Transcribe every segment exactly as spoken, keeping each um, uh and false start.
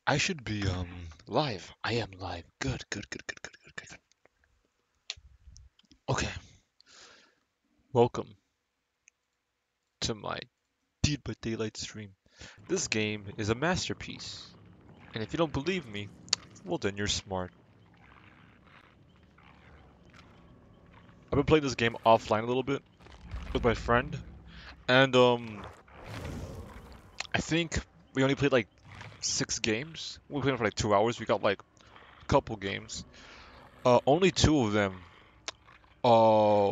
I should be um live. I am live. Good, good, good, good, good, good, good, good. Okay, welcome to my Dead by Daylight stream. This game is a masterpiece, and if you don't believe me, well then you're smart. I've been playing this game offline a little bit with my friend, and um, I think we only played like six games. We played for like two hours. We got like a couple games. Uh, only two of them. Uh,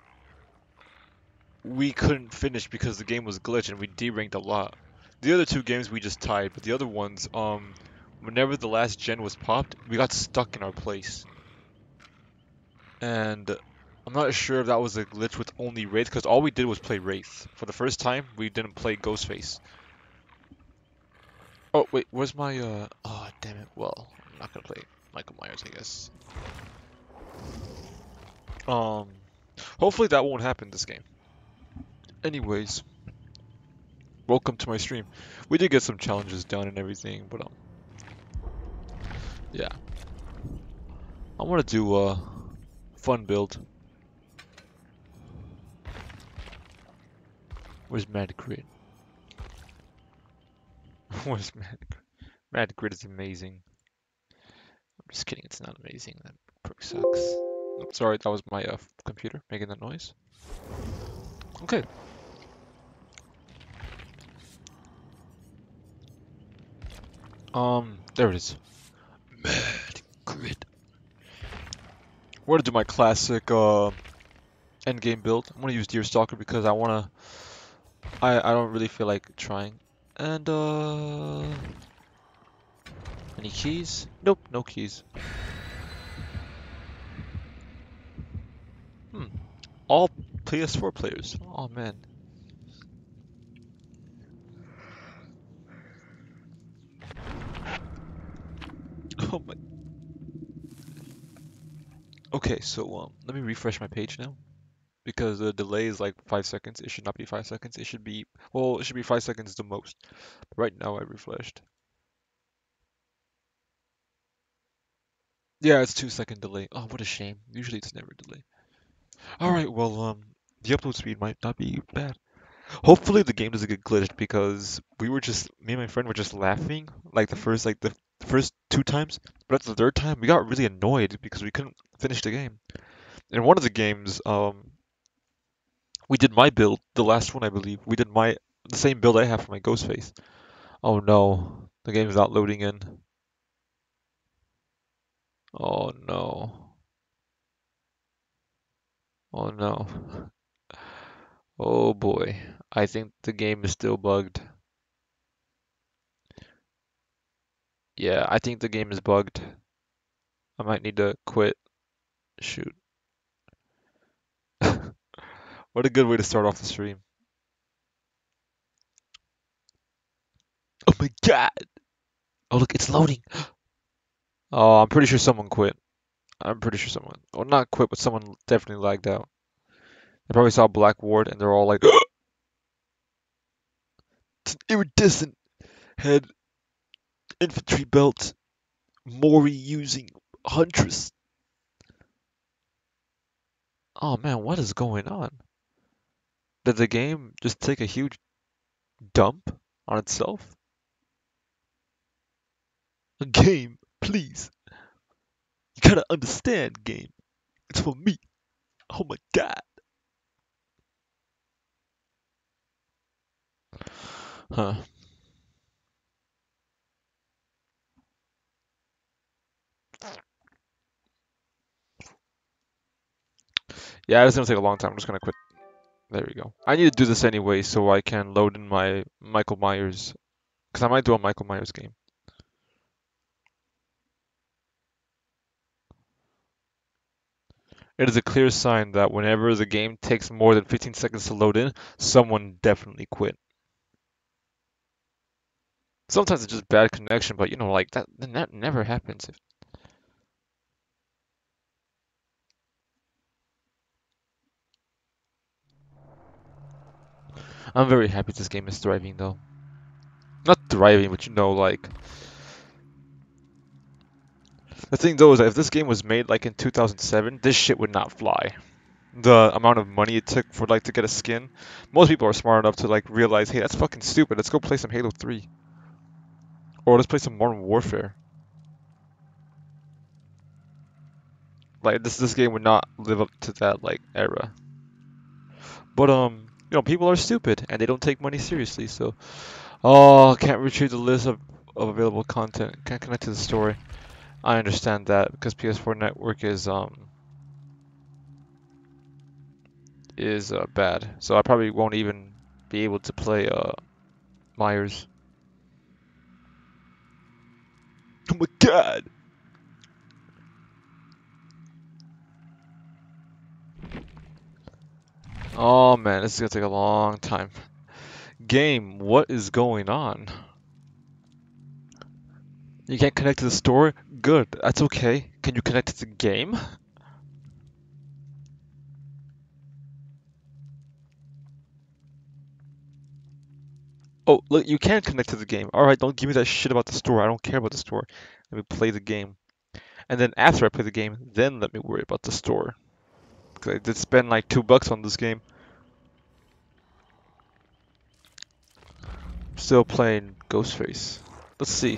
we couldn't finish because the game was glitched and we deranked a lot. The other two games we just tied, but the other ones, um, whenever the last gen was popped, we got stuck in our place. And I'm not sure if that was a glitch with only Wraith, because all we did was play Wraith. For the first time, we didn't play Ghostface. Oh, wait, where's my, uh, oh, damn it. Well, I'm not gonna play Michael Myers, I guess. Um, hopefully that won't happen this game. Anyways, welcome to my stream. We did get some challenges done and everything, but, um, yeah. I want to do a fun build. Where's Mad Grid? Where's Mad Grid? Mad Grid is amazing. I'm just kidding, it's not amazing. That prick sucks. Oh, sorry, that was my uh, computer making that noise. Okay. Um, there it is. Mad Grid. I want to do my classic uh, endgame build. I'm gonna use Deerstalker because I wanna. I I don't really feel like trying. And uh, any keys? Nope, no keys. Hmm. All P S four players. Oh man. Oh my. Okay, so um, let me refresh my page now because the delay is like five seconds. It should not be five seconds. It should be, well, it should be five seconds the most. But right now I refreshed. Yeah, it's two second delay. Oh, what a shame. Usually it's never delay. All right, well, um, the upload speed might not be bad. Hopefully the game doesn't get glitched because we were just, me and my friend were just laughing like the first, like the first two times, but after the third time we got really annoyed because we couldn't finish the game. In one of the games, um, we did my build, the last one I believe. We did my the same build I have for my Ghostface. Oh no, the game's not loading in. Oh no. Oh no. Oh boy. I think the game is still bugged. Yeah, I think the game is bugged. I might need to quit. Shoot. What a good way to start off the stream. Oh my god. Oh look, it's loading. Oh, I'm pretty sure someone quit. I'm pretty sure someone, well not quit, but someone definitely lagged out. They probably saw Black Ward and they're all like, it's an iridescent head infantry belt. Mori using Huntress. Oh man, what is going on? Did the game just take a huge dump on itself? A game, please. You gotta understand, game. It's for me. Oh my god. Huh. Yeah, it's gonna take a long time. I'm just gonna quit. There we go. I need to do this anyway so I can load in my Michael Myers. Because I might do a Michael Myers game. It is a clear sign that whenever the game takes more than fifteen seconds to load in, someone definitely quit. Sometimes it's just bad connection, but you know, like that, that never happens. I'm very happy this game is thriving though. Not thriving, but you know, like The thing though is that if this game was made like in two thousand seven, this shit would not fly. The amount of money it took for like to get a skin, most people are smart enough to like realize, hey, that's fucking stupid. Let's go play some Halo three. Or let's play some Modern Warfare. Like this this game would not live up to that like era. But um, you know, people are stupid and they don't take money seriously, so oh, can't retrieve the list of, of available content. Can't connect to the story. I understand that because P S four network is um is uh, bad. So I probably won't even be able to play uh Myers. Oh my god. Oh man, this is gonna take a long time. Game, what is going on? You can't connect to the store? Good, that's okay. Can you connect to the game? Oh, look, you can connect to the game. Alright, don't give me that shit about the store. I don't care about the store. Let me play the game. And then after I play the game, then let me worry about the store. Because I did spend like two bucks on this game. Still playing Ghostface. Let's see.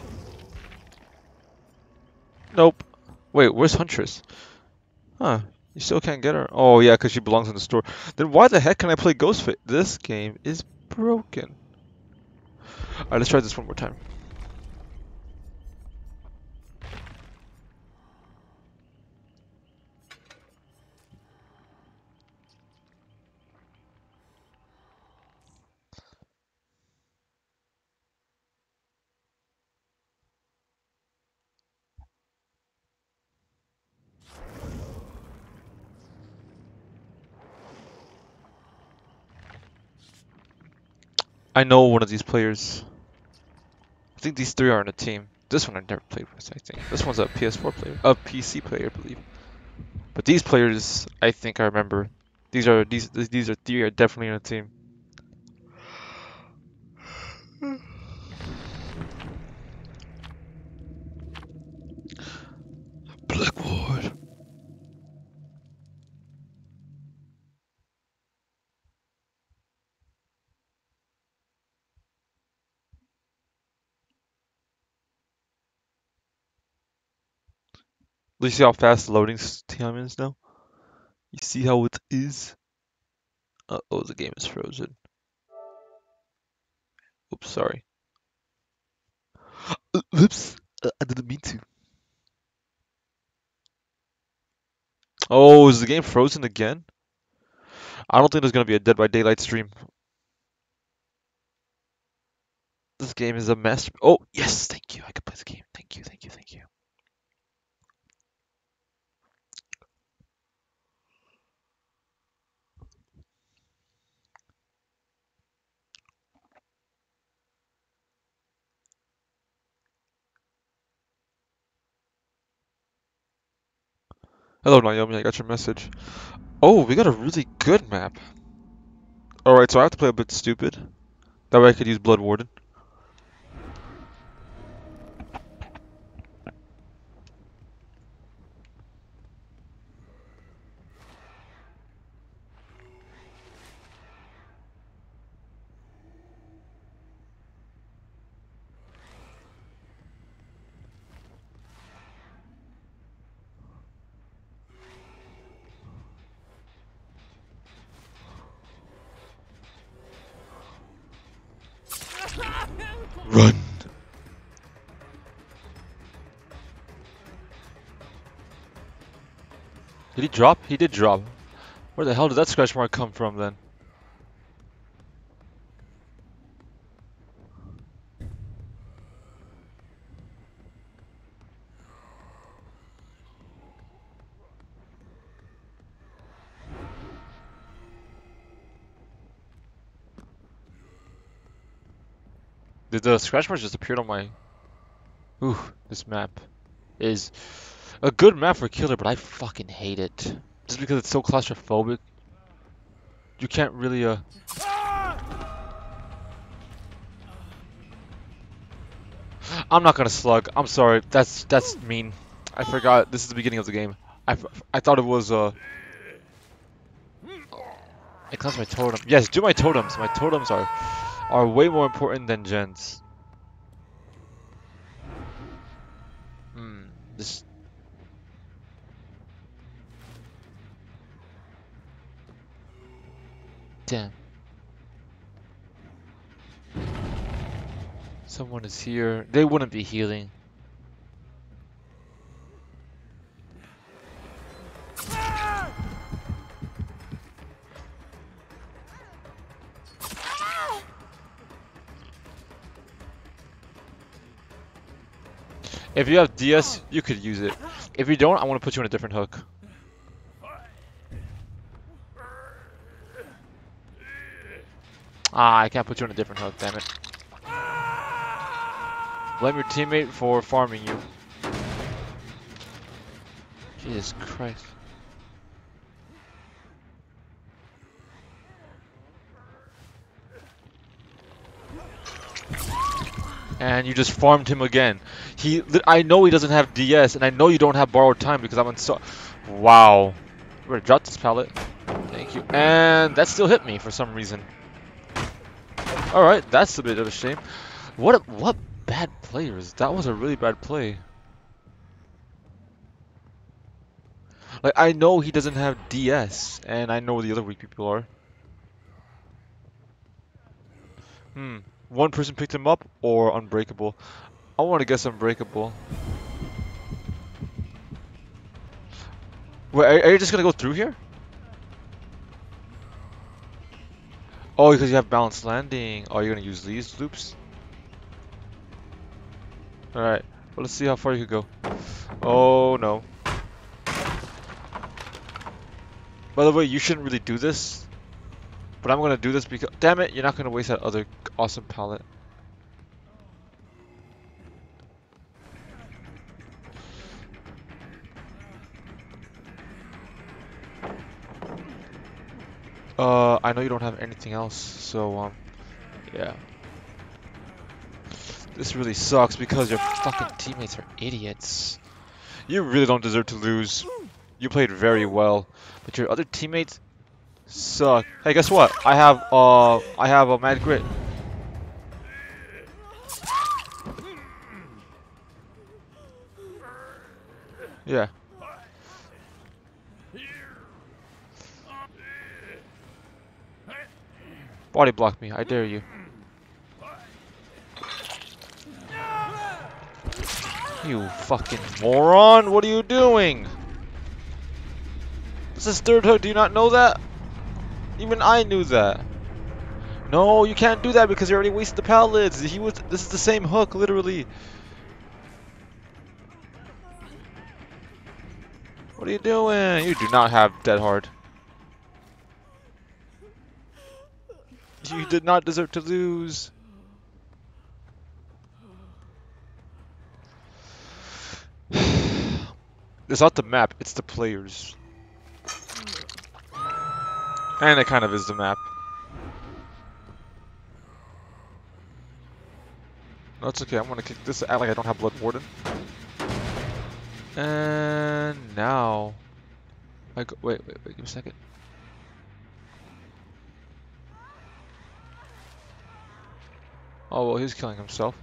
Nope. Wait, where's Huntress? Huh. You still can't get her? Oh yeah, because she belongs in the store. Then why the heck can I play Ghostface? This game is broken. Alright, let's try this one more time. I know one of these players. I think these three are on a team. This one I never played with, I think. This one's a P S four player. A P C player, I believe. But these players, I think I remember. These are these these are three are definitely on a team. Blackboard. Do you see how fast the loading time is now? You see how it is? Uh oh, the game is frozen. Oops, sorry. Uh, Oops, uh, I didn't mean to. Oh, is the game frozen again? I don't think there's gonna be a Dead by Daylight stream. This game is a mess. Oh, yes, thank you. I can play the game. Thank you, thank you, thank you. Hello, Naomi. I got your message. Oh, we got a really good map. Alright, so I have to play a bit stupid. That way I could use Blood Warden. Run! Did he drop? He did drop. Where the hell did that scratch mark come from then? Did the scratch mark just appeared on my... Ooh, this map is a good map for killer, but I fucking hate it. Just because it's so claustrophobic. You can't really, uh... I'm not gonna slug. I'm sorry. That's that's mean. I forgot. This is the beginning of the game. I, f- I thought it was uh. I cleanse my totem. Yes, do my totems. My totems are are way more important than gens. Hmm. This. Damn. Someone is here. They wouldn't be healing. If you have D S, you could use it. If you don't, I want to put you on a different hook. Ah, I can't put you on a different hook, damn it. Blame your teammate for farming you. Jesus Christ. And you just farmed him again. He, I know he doesn't have D S, and I know you don't have borrowed time because I'm on so. Wow. We're gonna drop this pallet. Thank you. And that still hit me for some reason. All right, that's a bit of a shame. What? A, what bad players? That was a really bad play. Like I know he doesn't have D S, and I know the other weak people are. Hmm. One person picked him up, or Unbreakable. I want to guess Unbreakable. Wait, are, are you just gonna go through here? Oh, because you have balanced landing. Oh, you're gonna use these loops? Alright. Well, let's see how far you can go. Oh, no. By the way, you shouldn't really do this. But I'm gonna do this because... Damn it, you're not gonna waste that other awesome pallet. Uh, I know you don't have anything else, so, um... yeah. This really sucks because your fucking teammates are idiots. You really don't deserve to lose. You played very well, but your other teammates suck. Hey, guess what? I have uh, I have a mad grit. Yeah. Body block me. I dare you. You fucking moron! What are you doing? This is third hook. Do you not know that? Even I knew that. No, you can't do that because you already wasted the pallets. He was. This is the same hook, literally. What are you doing? You do not have dead hard. You did not deserve to lose. It's not the map. It's the players. And it kind of is the map. No, it's okay. I'm gonna kick this. Act like I don't have Blood Warden. And now, I go. Wait, wait, wait. Give me a second. Oh well, he's killing himself.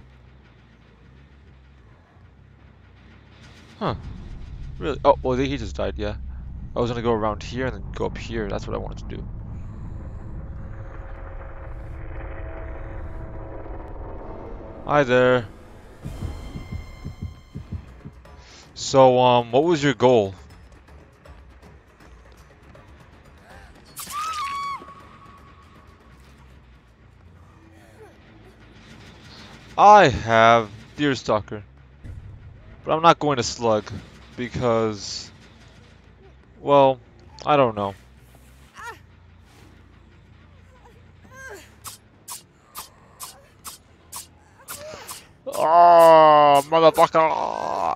Huh? Really? Oh well, he just died. Yeah. I was gonna go around here and then go up here. That's what I wanted to do. Hi there. So, um, what was your goal? I have Deerstalker, but I'm not going to Slug because, well, I don't know. Oh, motherfucker!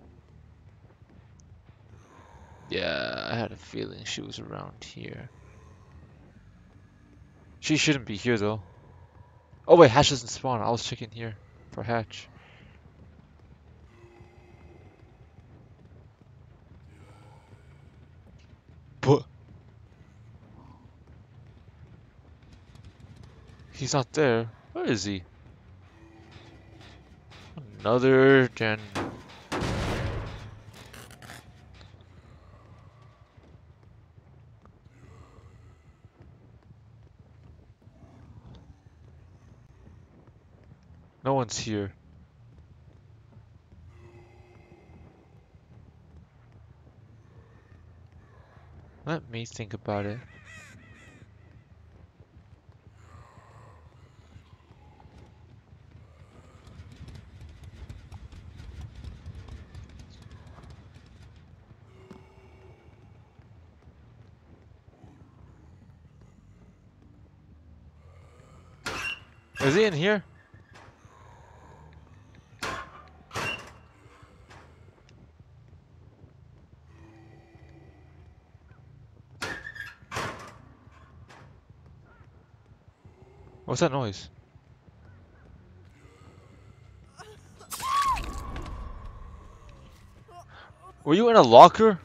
Yeah, I had a feeling she was around here. She shouldn't be here though. Oh wait, Hatch doesn't spawn. I was checking here for Hatch. But he's not there. Where is he? Another gen. No one's here. Let me think about it. Is he in here? What's that noise? Were you in a locker?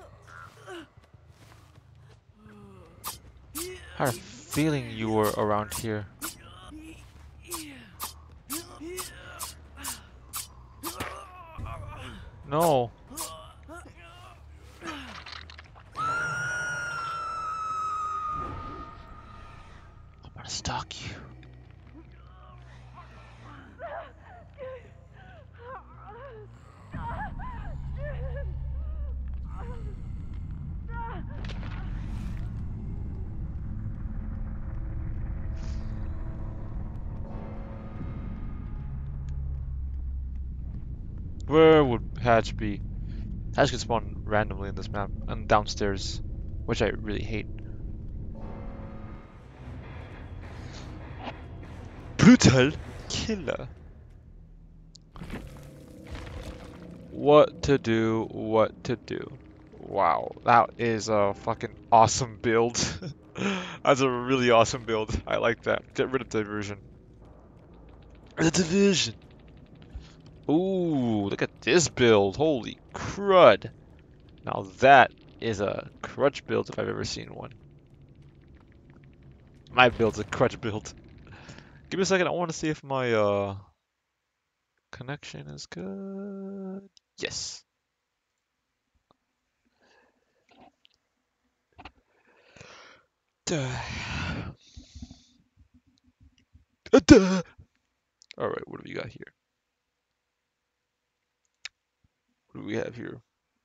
I had a feeling you were around here. No. I'm gonna stalk you. Where would Hatch be? Hatch can spawn randomly in this map and downstairs, which I really hate. Brutal killer. What to do, what to do. Wow, that is a fucking awesome build. That's a really awesome build. I like that. Get rid of diversion. The division. Ooh, look at this build. Holy crud. Now that is a crutch build if I've ever seen one. My build's a crutch build. Give me a second, I want to see if my uh connection is good. Yes. Duh. Uh, duh. All right, what do we got here? What do we have here?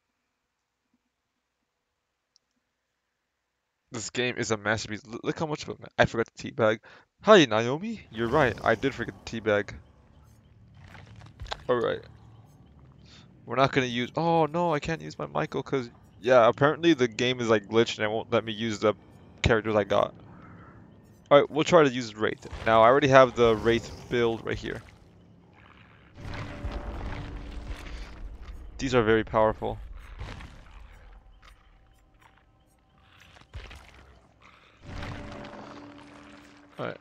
This game is a masterpiece. L look how much of it. I forgot the teabag. Hi, Naomi. You're right. I did forget the teabag. All right. We're not gonna use. Oh no, I can't use my Michael because yeah, apparently the game is like glitched and it won't let me use the characters I got. All right, we'll try to use Wraith. Now I already have the Wraith build right here. These are very powerful. All right.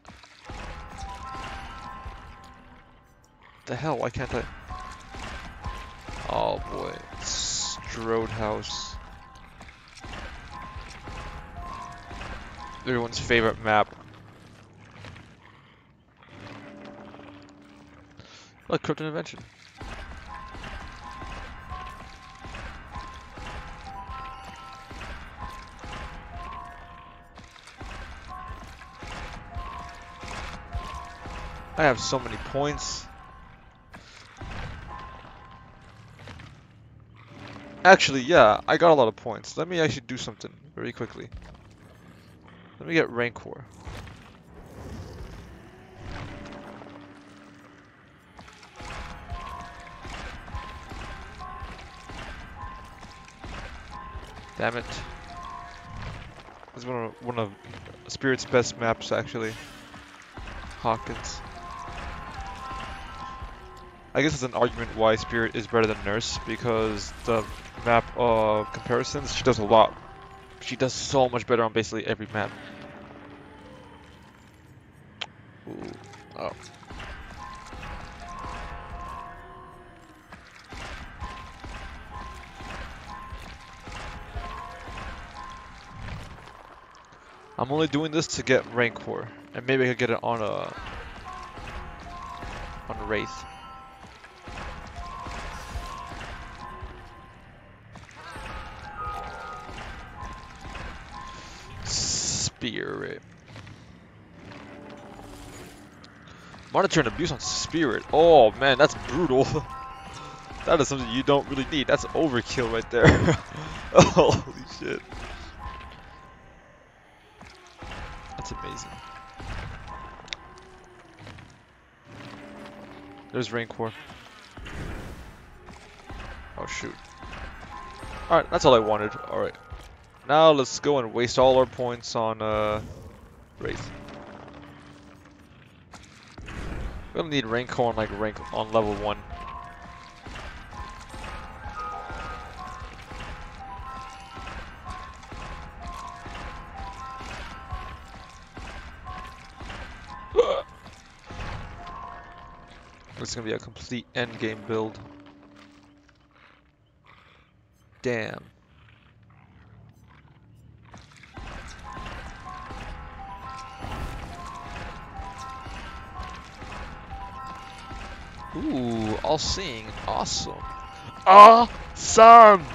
The hell? Why can't I? Oh boy, Strode House. Everyone's favorite map. Look, Crypto Invention. I have so many points. Actually, yeah, I got a lot of points. Let me actually do something very quickly. Let me get Rancor. Damn it. This is one of, one of Spirit's best maps, actually. Hawkins. I guess it's an argument why Spirit is better than Nurse, because the map uh, comparisons, she does a lot. She does so much better on basically every map. Ooh. Oh. I'm only doing this to get Rancor, and maybe I could get it on a on a Wraith. Spirit. Monitor and abuse on Spirit. Oh man, that's brutal. That is something you don't really need. That's overkill right there. Holy shit. That's amazing. There's Rancor. Oh shoot. Alright, that's all I wanted. Alright. Now let's go and waste all our points on uh Wraith. We don't need Rancor on like rank on level one. This is gonna be a complete endgame build. Damn. Ooh, all seeing. Awesome. Awesome!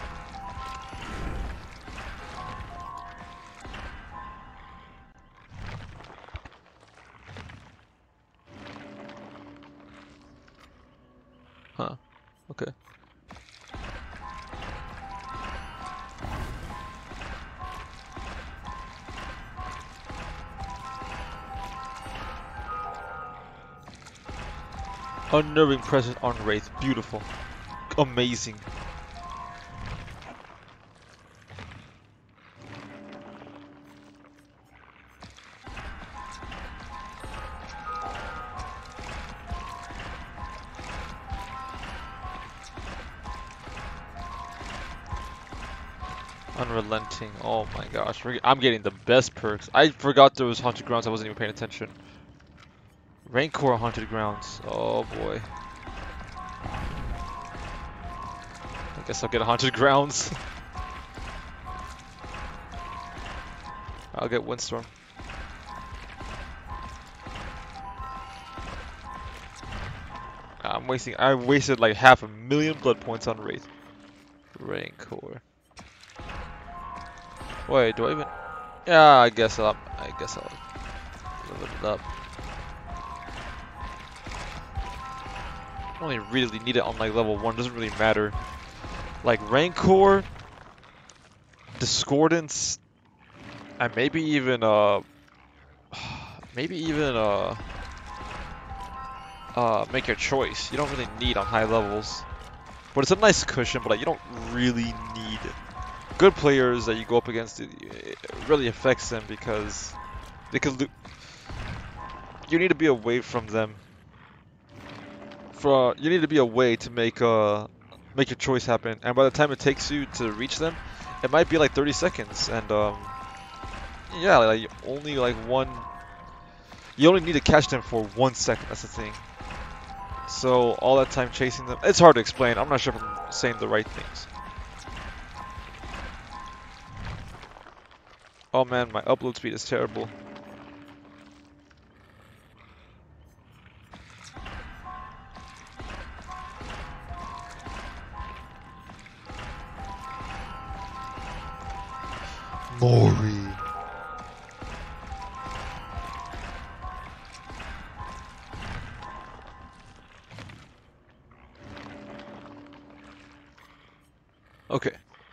Huh. Okay. Unnerving presence on Wraith. Beautiful. Amazing. Unrelenting. Oh my gosh. I'm getting the best perks. I forgot there was Haunted Grounds. I wasn't even paying attention. Rancor Haunted Grounds. Oh boy. I guess I'll get Haunted Grounds. I'll get Windstorm. I'm wasting. I wasted like half a million blood points on Wraith. Rancor. Wait, do I even? Yeah, I guess I'll. I guess I'll level it up. I only really need it on like level one. Doesn't really matter. Like Rancor, Discordance, and maybe even uh, maybe even uh, uh, make your choice. You don't really need on high levels, but it's a nice cushion. But like, you don't really need it. Good players that you go up against, it, it really affects them because they could. Lo you need to be away from them. For you need to be away to make uh make your choice happen, and by the time it takes you to reach them, it might be like thirty seconds, and um yeah, like only like one. You only need to catch them for one second. That's the thing. So all that time chasing them, it's hard to explain. I'm not sure if I'm saying the right things. Oh man, my upload speed is terrible. Mori. Okay.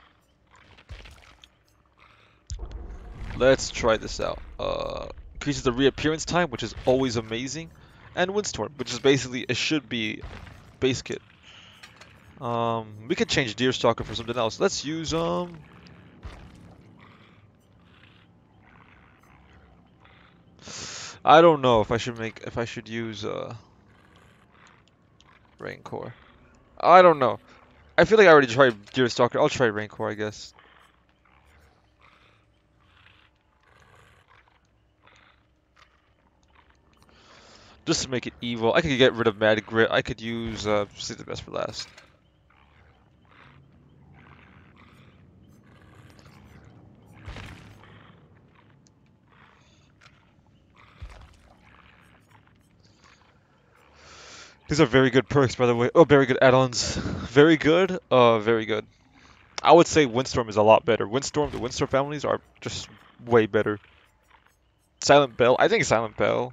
Let's try this out. Uh, increases the reappearance time, which is always amazing, and Windstorm, which is basically, it should be base kit. Um, we could change Deerstalker for something else. Let's use um. I don't know if I should make if I should use uh. Rancor. I don't know. I feel like I already tried Deerstalker. I'll try Rancor, I guess. Just to make it evil. I could get rid of Mad Grit. I could use uh save the best for last. These are very good perks, by the way. Oh, very good add-ons. Very good. Uh, very good. I would say Windstorm is a lot better. Windstorm, the Windstorm families are just way better. Silent Bell. I think Silent Bell.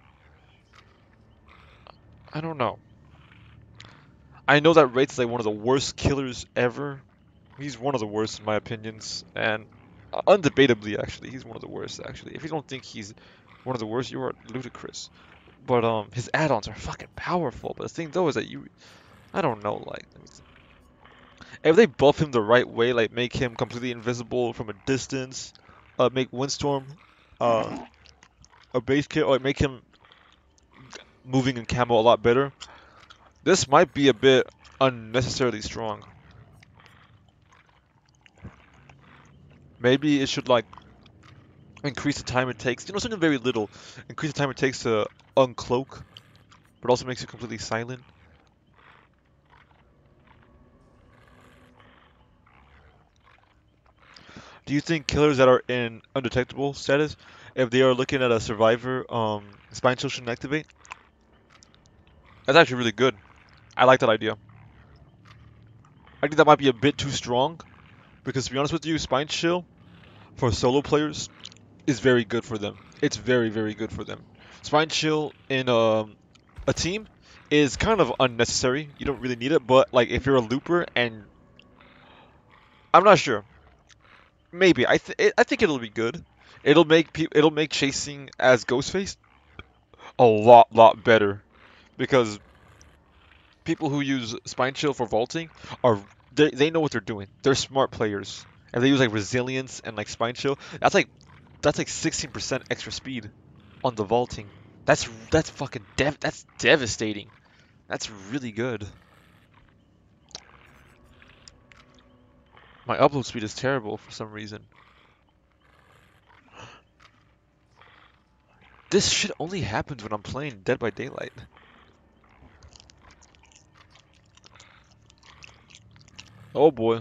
I don't know. I know that Wraith's like one of the worst killers ever. He's one of the worst in my opinions, and uh, undebatably, actually, he's one of the worst. Actually, if you don't think he's one of the worst, you are ludicrous. But um, his add-ons are fucking powerful. But the thing though is that you, I don't know, like, if they buff him the right way, like make him completely invisible from a distance, uh, make Windstorm, uh, a base kit, or make him moving in camo a lot better. This might be a bit unnecessarily strong. Maybe it should like increase the time it takes. You know, something very little. Increase the time it takes to uncloak, but also makes it completely silent. Do you think killers that are in undetectable status, if they are looking at a survivor, um, Spine Chill shouldn't activate? That's actually really good. I like that idea. I think that might be a bit too strong, because to be honest with you, Spine Chill for solo players is very good for them. It's very, very good for them. Spine Chill in um, a team is kind of unnecessary. You don't really need it, but like if you're a looper and I'm not sure, maybe I th it, I think it'll be good. It'll make pe it'll make chasing as Ghostface a lot, lot better because people who use Spine Chill for vaulting are they they know what they're doing. They're smart players, and they use like resilience and like Spine Chill. That's like that's like sixteen percent extra speed on the vaulting. That's that's fucking dev that's devastating. That's really good. My upload speed is terrible for some reason. This shit only happens when I'm playing Dead by Daylight. Oh boy.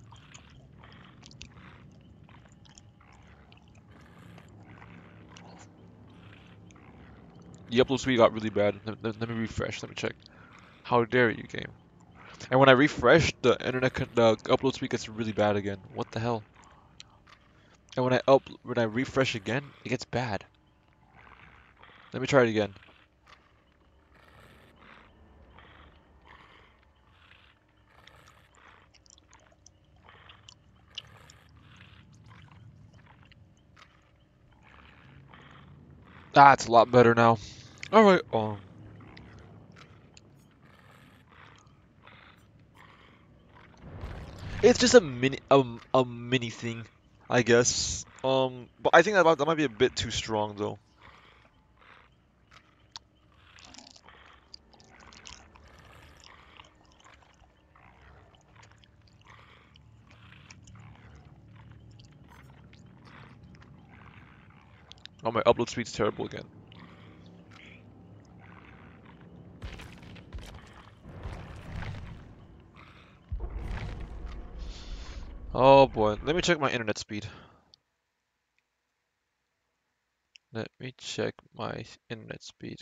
The upload speed got really bad. Let, let- let me refresh. Let me check. How dare you, game? And when I refresh, the internet con the upload speed gets really bad again. What the hell? And when I up when I refresh again, it gets bad. Let me try it again. Ah, it's a lot better now. All right. Um, it's just a mini um a mini thing, I guess. Um, but I think that might, that might be a bit too strong though. Oh, my upload speed's terrible again. Oh boy, let me check my internet speed. Let me check my internet speed.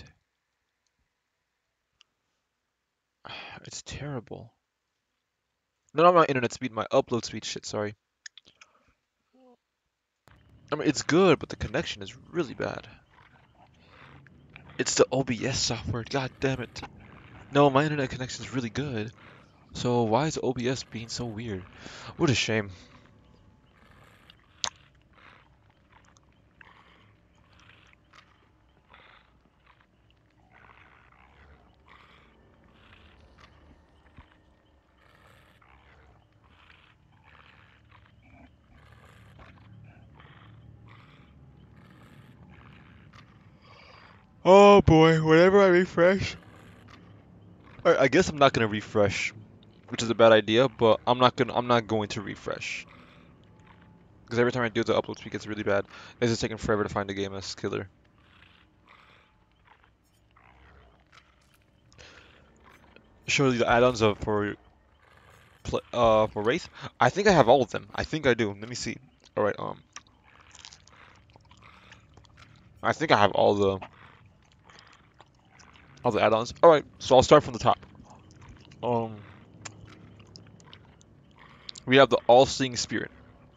It's terrible. No, not my internet speed, my upload speed. Shit, sorry. I mean, it's good, but the connection is really bad. It's the O B S software. God damn it. No, my internet connection is really good. So why is O B S being so weird? What a shame. Oh boy, whenever I refresh. Alright, I guess I'm not gonna refresh, which is a bad idea, but I'm not gonna I'm not going to refresh. Because every time I do the upload speed gets really bad. It's just taking forever to find a game as killer. show you the add-ons of for pl- uh for Wraith. I think I have all of them. I think I do. Let me see. All right. Um, I think I have all the all the add-ons. All right. So I'll start from the top. Um, we have the All-Seeing Spirit.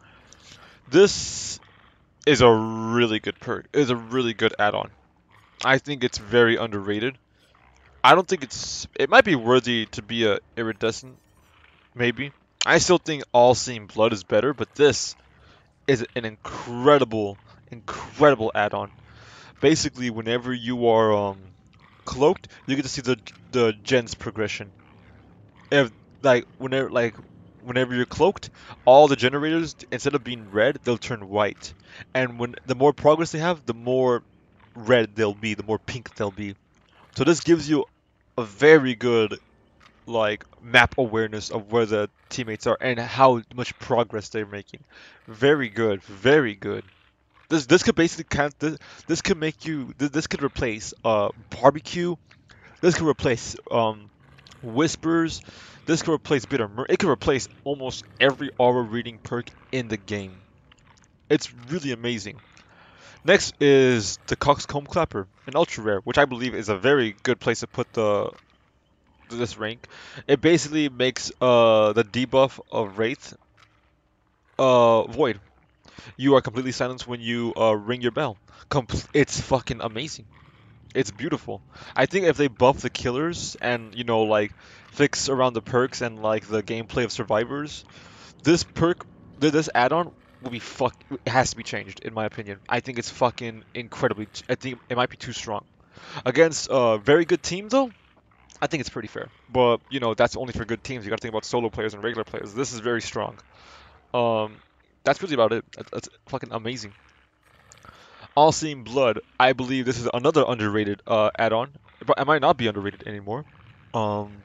This is a really good perk. Is a really good add-on. I think it's very underrated. I don't think it's. It might be worthy to be a iridescent, maybe. I still think All-Seeing Blood is better, but this is an incredible, incredible add-on. Basically, whenever you are um cloaked, you get to see the the gens progression. If like whenever like whenever you're cloaked, all the generators instead of being red, they'll turn white. And when the more progress they have, the more red they'll be, the more pink they'll be. So this gives you a very good like map awareness of where the teammates are and how much progress they're making. Very good, very good. This this could basically count this this could make you this, this could replace uh barbecue. This could replace um whispers. This could replace bitter. Mur- It could replace almost every aura reading perk in the game. It's really amazing. Next is the Coxcomb Clapper, an ultra rare, which I believe is a very good place to put the this rank. It basically makes uh the debuff of Wraith uh void. You are completely silenced when you uh ring your bell. Compl- it's fucking amazing. It's beautiful. I think if they buff the killers and you know like fix around the perks and like the gameplay of survivors, this perk, th- this add-on will be fuck. It has to be changed in my opinion. I think it's fucking incredibly. I think it might be too strong against a very good team though. I think it's pretty fair, but you know that's only for good teams. You got to think about solo players and regular players. This is very strong. Um, that's really about it. That's, that's fucking amazing. All Seeing Blood. I believe this is another underrated uh, add-on, but it might not be underrated anymore. Um,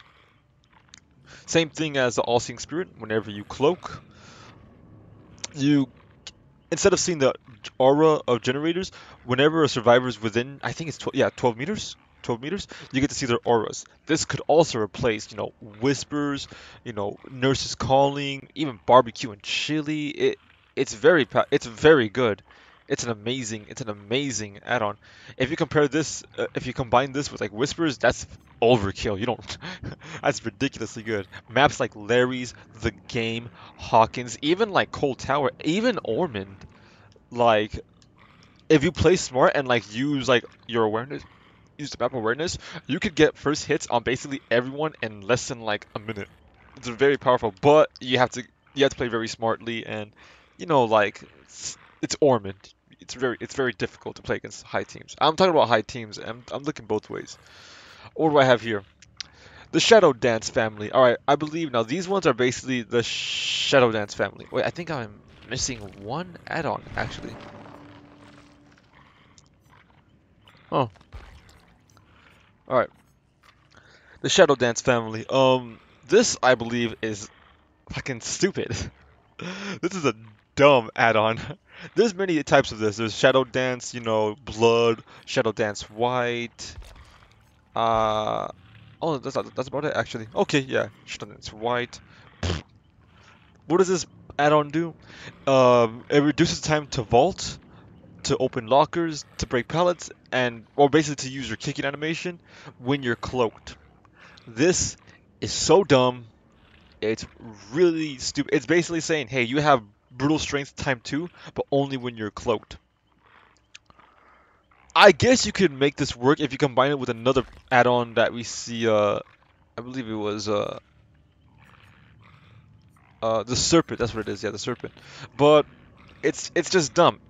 Same thing as the All Seeing Spirit. Whenever you cloak, you instead of seeing the aura of generators, whenever a survivor is within, I think it's twelve, yeah, twelve meters, twelve meters, you get to see their auras. This could also replace, you know, whispers, you know, nurses calling, even barbecue and chili. It, it's very, pa- it's very good. It's an amazing, it's an amazing add-on. If you compare this, uh, if you combine this with like whispers, that's overkill. You don't, that's ridiculously good. Maps like Larry's, The Game, Hawkins, even like Cold Tower, even Ormond. Like, if you play smart and like use like your awareness, use the map awareness, you could get first hits on basically everyone in less than like a minute. It's very powerful, but you have to you have to play very smartly and you know like it's, it's Ormond. It's very it's very difficult to play against high teams. I'm talking about high teams. I'm I'm looking both ways. What do I have here? The Shadow Dance family. All right, I believe now these ones are basically the Shadow Dance family. Wait, I think I'm missing one add-on actually. Oh, all right. The Shadow Dance family. Um, this I believe is fucking stupid. This is a dumb add-on. There's many types of this. There's Shadow Dance, you know, Blood, Shadow Dance White. Uh, oh, that's that's about it actually. Okay, yeah, Shadow Dance White. What does this add-on do? Um, it reduces time to vault, to open lockers, to break pallets, and or basically to use your kicking animation when you're cloaked. This is so dumb. It's really stupid. It's basically saying, hey, you have brutal strength time two, but only when you're cloaked. I guess you could make this work if you combine it with another add-on that we see. Uh, I believe it was uh, uh, the serpent. That's what it is. Yeah, the serpent. But it's it's just dumb.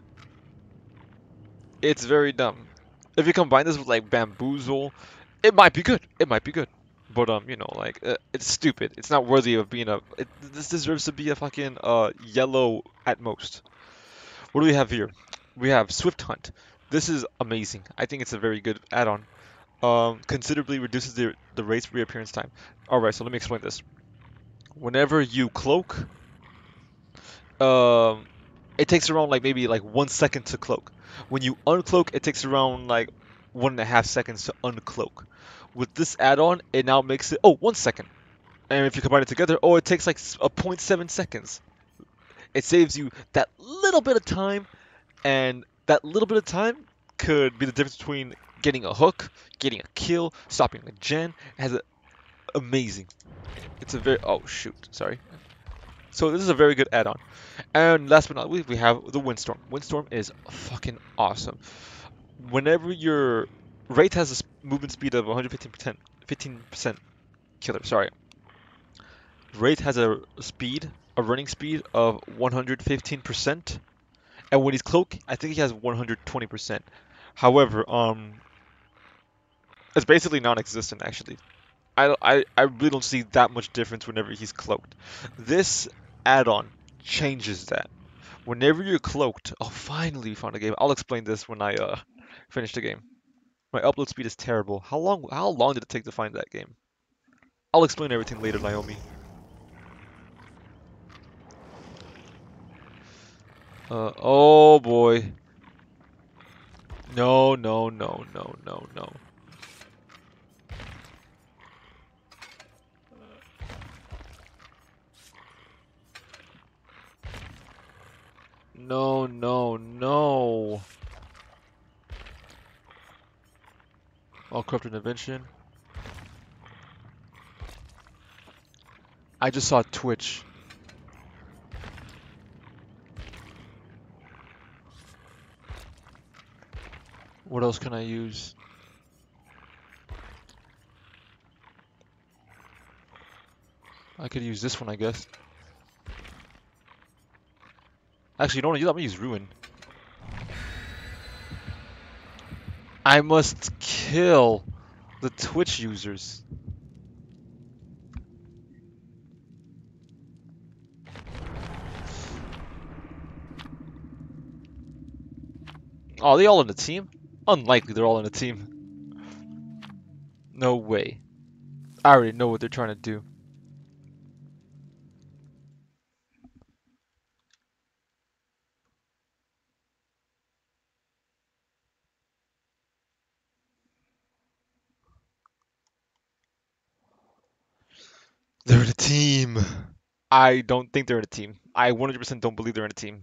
It's very dumb. If you combine this with like bamboozle, it might be good. It might be good. But um, you know, like uh, it's stupid. It's not worthy of being a. It, this deserves to be a fucking uh yellow at most. What do we have here? We have Swift Hunt. This is amazing. I think it's a very good add-on. Um, considerably reduces the the race reappearance time. All right, so let me explain this. Whenever you cloak, um, it takes around like maybe like one second to cloak. When you uncloak, it takes around like one and a half seconds to uncloak. With this add-on, it now makes it, oh, one second. And if you combine it together, oh, it takes like s- a point seven seconds. It saves you that little bit of time, and that little bit of time could be the difference between getting a hook, getting a kill, stopping a gen. It has a amazing. It's a very, oh shoot, sorry. So this is a very good add-on. And last but not least, we have the Windstorm. Windstorm is fucking awesome. Whenever your Wraith has a s- movement speed of one hundred fifteen percent, fifteen percent killer, sorry. Wraith has a speed, a running speed of one hundred fifteen percent, and when he's cloak, I think he has one hundred twenty percent. However, um, it's basically non-existent actually. I, I, I really don't see that much difference whenever he's cloaked. This add-on changes that. Whenever you're cloaked, oh, finally we found a game. I'll explain this when I uh finish the game. My upload speed is terrible. How long how long did it take to find that game? I'll explain everything later, Naomi. Uh oh boy. No, no, no, no, no, no. No, no, no. Oh, corrupted invention. I just saw Twitch. What else can I use? I could use this one, I guess. Actually, you don't want to use that. I'm gonna use Ruin. I must kill the Twitch users. Oh, are they all in a team? Unlikely they're all in a team. No way. I already know what they're trying to do. They're in a team. I don't think they're in a team. I one hundred percent don't believe they're in a team.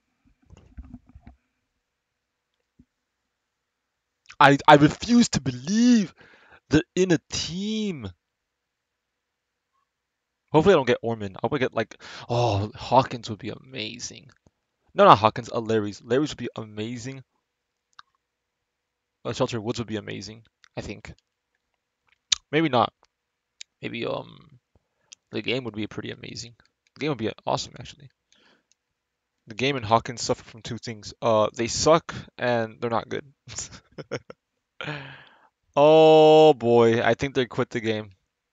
I I refuse to believe they're in a team. Hopefully I don't get Orman. I hope I get like, oh, Hawkins would be amazing. No, not Hawkins, uh, Larry's. Larry's would be amazing. Uh, Shelter Woods would be amazing, I think. Maybe not. Maybe um the game would be pretty amazing. The game would be awesome actually. The game and Hawkins suffer from two things. Uh, they suck and they're not good. Oh boy, I think they quit the game.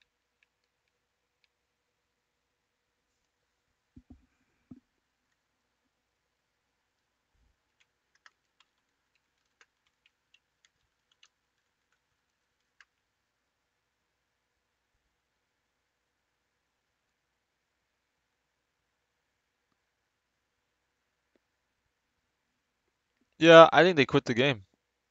Yeah, I think they quit the game.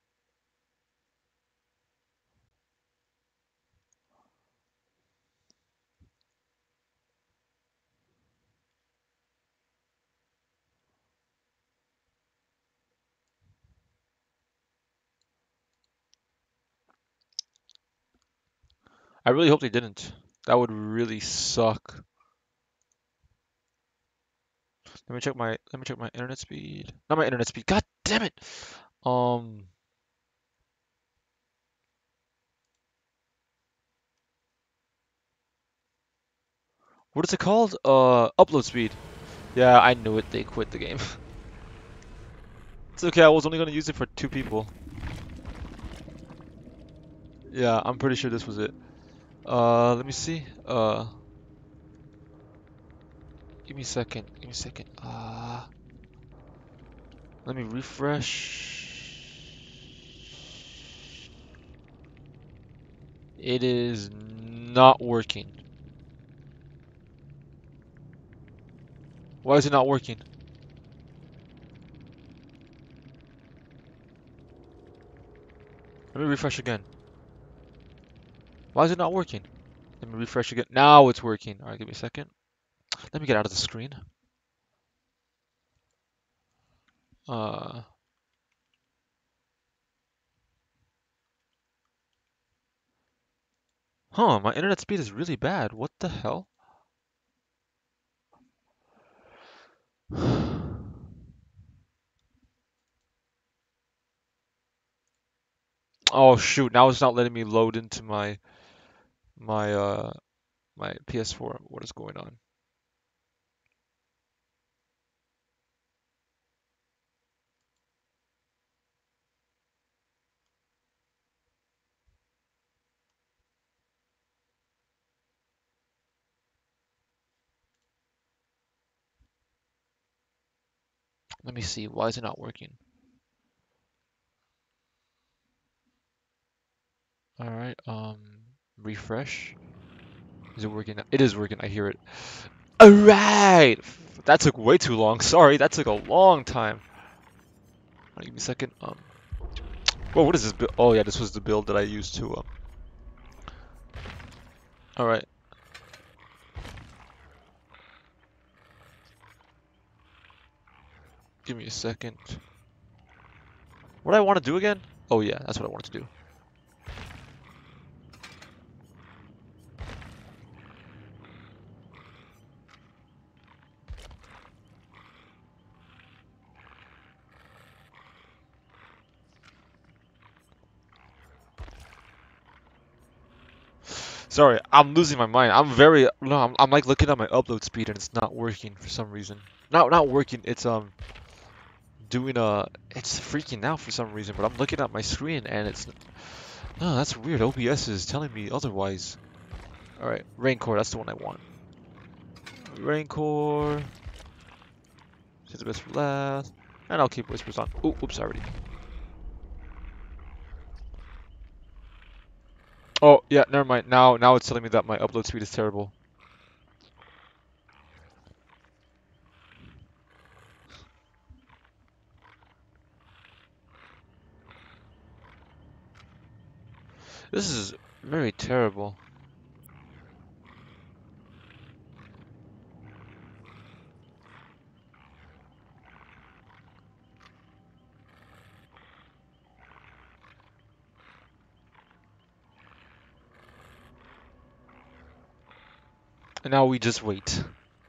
I really hope they didn't. That would really suck. Let me check my let me check my internet speed. Not my internet speed. God damn it. Um, what is it called? Uh, upload speed. Yeah, I knew it. They quit the game. It's okay. I was only gonna use it for two people. Yeah, I'm pretty sure this was it. Uh, let me see. Uh, give me a second. Give me a second. Uh, let me refresh. It is not working. Why is it not working? Let me refresh again. Why is it not working? Let me refresh again. Now it's working. All right, give me a second. Let me get out of the screen. Uh, huh, my internet speed is really bad. What the hell? Oh shoot, now it's not letting me load into my my uh my P S four. What is going on? Let me see. Why is it not working? All right, um, refresh. Is it working now? It is working. I hear it. All right. That took way too long. Sorry, that took a long time. All right, give me a second. Um, whoa, what is this build? Oh yeah, this was the build that I used to. Um, all right. Give me a second. What do I want to do again? Oh yeah, that's what I wanted to do. Sorry, I'm losing my mind. I'm very no. I'm, I'm like looking at my upload speed and it's not working for some reason. Not not working. It's um doing a. It's freaking out for some reason. But I'm looking at my screen and it's. No, that's weird. O B S is telling me otherwise. All right, Raincore. That's the one I want. Raincore. Save the best for last. And I'll keep whispers on. Oh, oops, already. Oh yeah, never mind. Now now it's telling me that my upload speed is terrible. This is very terrible. And now we just wait.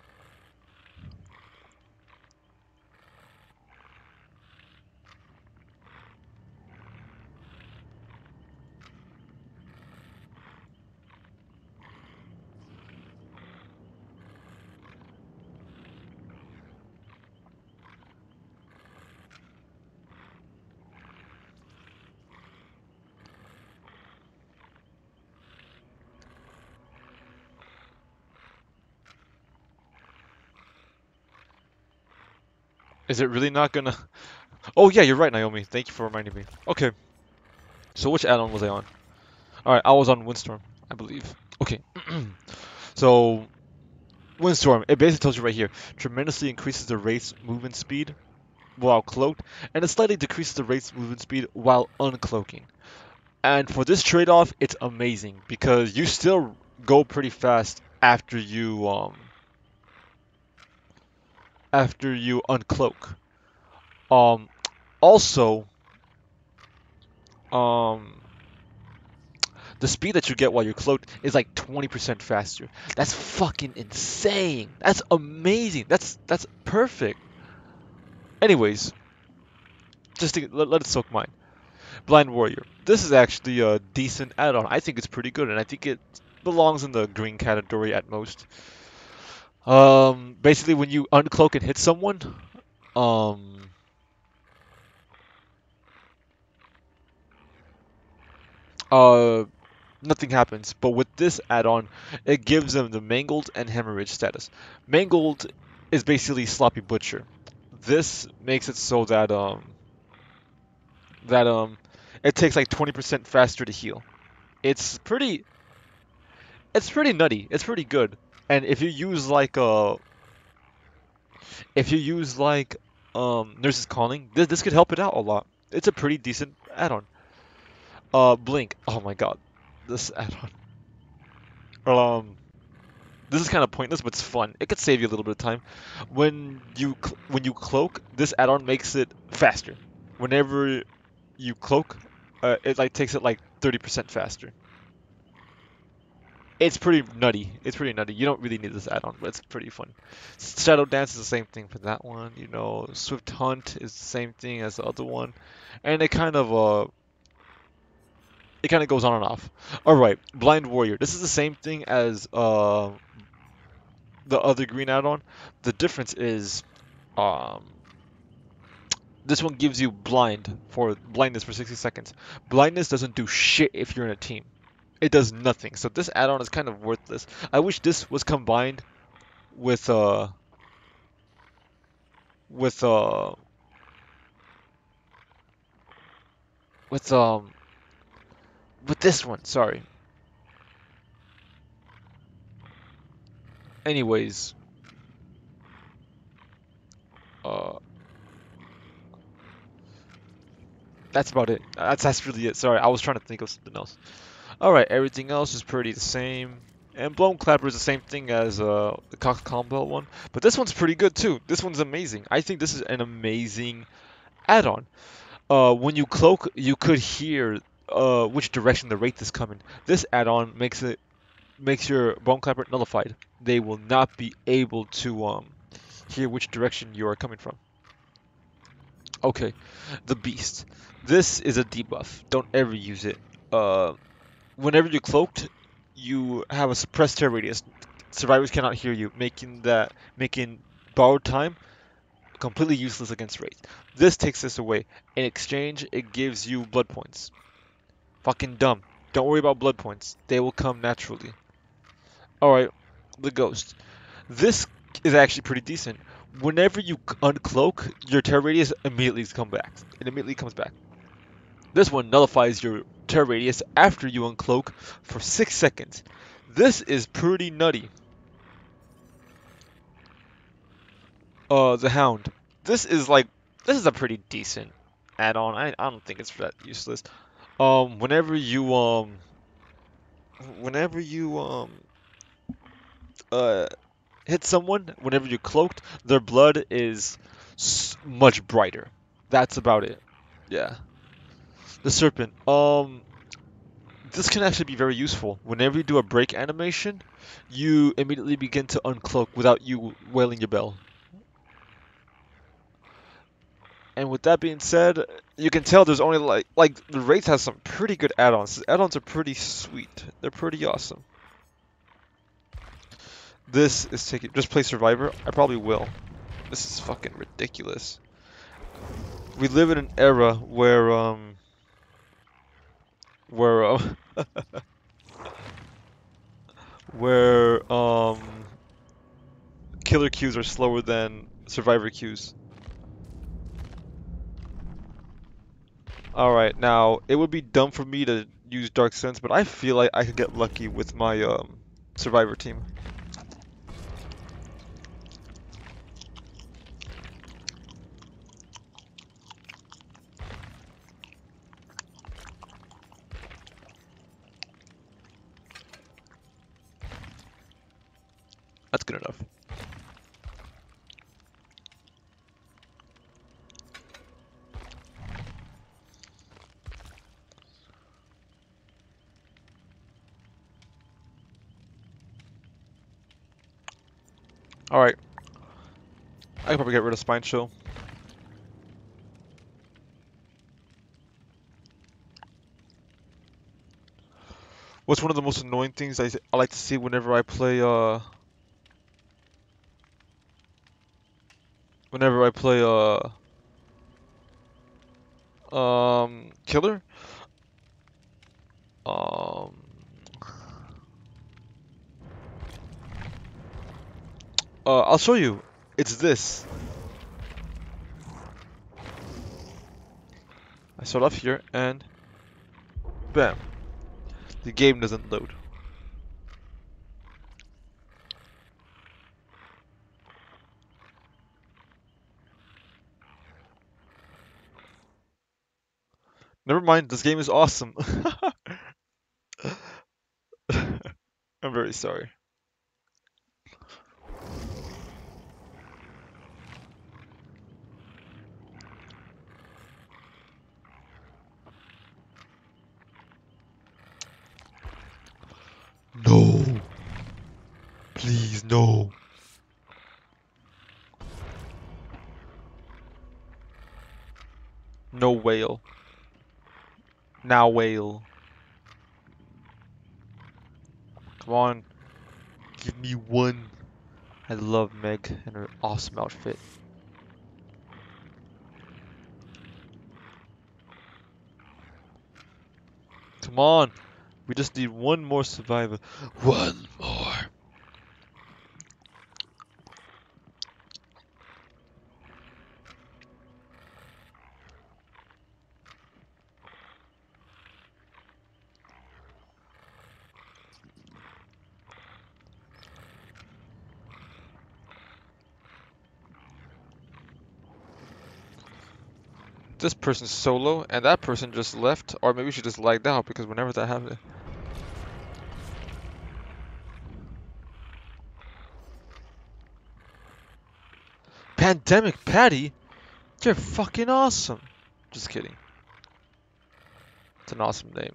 Is it really not gonna? Oh yeah, you're right, Naomi. Thank you for reminding me. Okay. So which add-on was I on? All right, I was on Windstorm, I believe. Okay. So Windstorm, it basically tells you right here, tremendously increases the race movement speed while cloaked, and it slightly decreases the race movement speed while uncloaking. And for this trade-off, it's amazing because you still go pretty fast after you um after you uncloak. Um, also, um, the speed that you get while you're cloaked is like twenty percent faster. That's fucking insane. That's amazing. That's that's perfect. Anyways, just to, let, let it soak mine. Blind Warrior. This is actually a decent add-on. I think it's pretty good, and I think it belongs in the green category at most. Um, basically, when you uncloak and hit someone, um, uh, nothing happens. But with this add-on, it gives them the Mangled and Hemorrhage status. Mangled is basically Sloppy Butcher. This makes it so that um that um it takes like twenty percent faster to heal. It's pretty it's pretty nutty. It's pretty good. And if you use like uh if you use like um Nurse's Calling, this this could help it out a lot. It's a pretty decent add-on. Uh Blink. Oh my god. This add-on. Um, this is kind of pointless, but it's fun. It could save you a little bit of time. When you cl- when you cloak, this add-on makes it faster. Whenever you cloak, uh, it like takes it like thirty percent faster. It's pretty nutty. It's pretty nutty. You don't really need this add-on, but it's pretty fun. Shadow Dance is the same thing for that one. You know, Swift Hunt is the same thing as the other one, and it kind of uh, it kind of goes on and off. All right, Blind Warrior. This is the same thing as uh the other green add-on. The difference is um this one gives you blind for blindness for sixty seconds. Blindness doesn't do shit if you're in a team. It does nothing. So this add-on is kind of worthless. I wish this was combined with uh with uh with um with this one. Sorry. Anyways, uh that's about it. That's that's really it. Sorry, I was trying to think of something else. All right, everything else is pretty the same. And Blown Clapper is the same thing as uh, the Cox Combo one, but this one's pretty good too. This one's amazing. I think this is an amazing add-on. Uh, when you cloak, you could hear uh, which direction the wraith is coming. This add-on makes it makes your Bone Clapper nullified. They will not be able to um, hear which direction you are coming from. Okay, the Beast. This is a debuff. Don't ever use it. Uh, whenever you're cloaked, you have a suppressed terror radius. Survivors cannot hear you, making that making borrowed time completely useless against Wraith. This takes this away. In exchange, it gives you blood points. Fucking dumb. Don't worry about blood points. They will come naturally. Alright, the Ghost. This is actually pretty decent. Whenever you uncloak, your terror radius immediately comes back. It immediately comes back. This one nullifies your terror radius after you uncloak for six seconds. This is pretty nutty. Uh, the Hound. This is like, this is a pretty decent add-on. I, I don't think it's that useless. Um, whenever you, um, whenever you, um, uh, hit someone, whenever you're cloaked, their blood is s much brighter. That's about it. Yeah. The Serpent. Um, this can actually be very useful. Whenever you do a break animation, you immediately begin to uncloak without you wailing your bell. And with that being said, you can tell there's only like like the Wraith has some pretty good add-ons. The add-ons are pretty sweet. They're pretty awesome. This is taking just play Survivor. I probably will. This is fucking ridiculous. We live in an era where um where um where um killer queues are slower than Survivor queues. All right, now it would be dumb for me to use Dark Sense, but I feel like I could get lucky with my um Survivor team. That's good enough. All right, I can probably get rid of Spine Chill. What's one of the most annoying things I, I like to see whenever I play uh whenever I play uh um killer? Um uh I'll show you. It's this. I start off here and bam. The game doesn't load. Never mind, this game is awesome. I'm very very sorry. No. Please, no. No whale. Now whale. Come on. Give me one. I love Meg and her awesome outfit. Come on. We just need one more survivor. One more. This person's solo, and that person just left, or maybe she just lagged out because whenever that happened. Pandemic Patty? You're fucking awesome. Just kidding. It's an awesome name.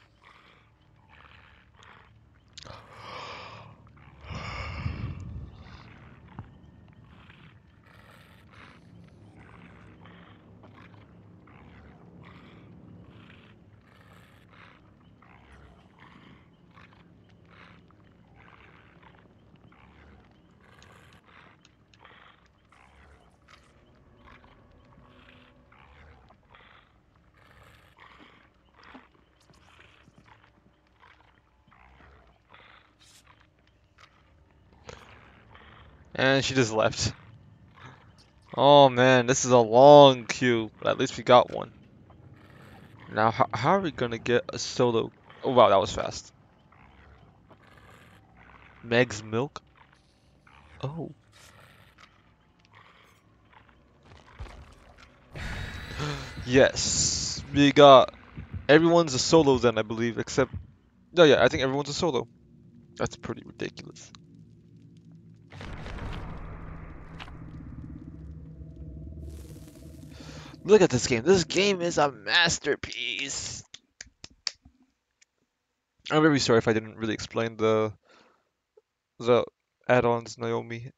And she just left. Oh man, this is a long queue, but at least we got one. Now, how, how are we gonna get a solo? Oh wow, that was fast. Meg's milk? Oh. Yes, we got... Everyone's a solo then, I believe, except... No, yeah, I think everyone's a solo. That's pretty ridiculous. Look at this game. This game is a masterpiece. I'm very sorry if I didn't really explain the the add-ons, Naomi.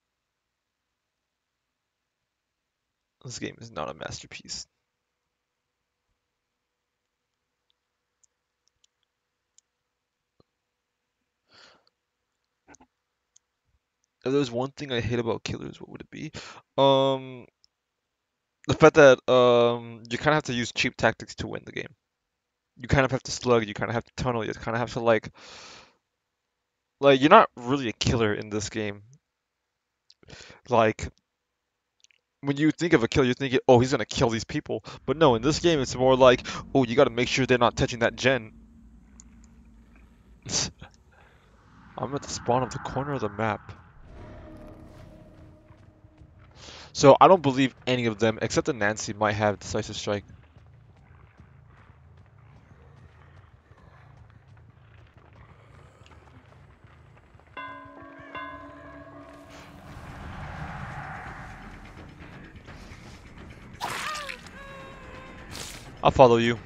This game is not a masterpiece. If there's one thing I hate about Killers, what would it be? Um, the fact that um you kind of have to use cheap tactics to win the game. You kind of have to slug, you kind of have to tunnel, you kind of have to like like you're not really a killer in this game. Like when you think of a killer, you're thinking, oh, he's gonna kill these people. But no, in this game, it's more like, oh, you gotta make sure they're not touching that gen. I'm at the spawn of the corner of the map. So I don't believe any of them, except the Nancy, might have Decisive Strike. I'll follow you.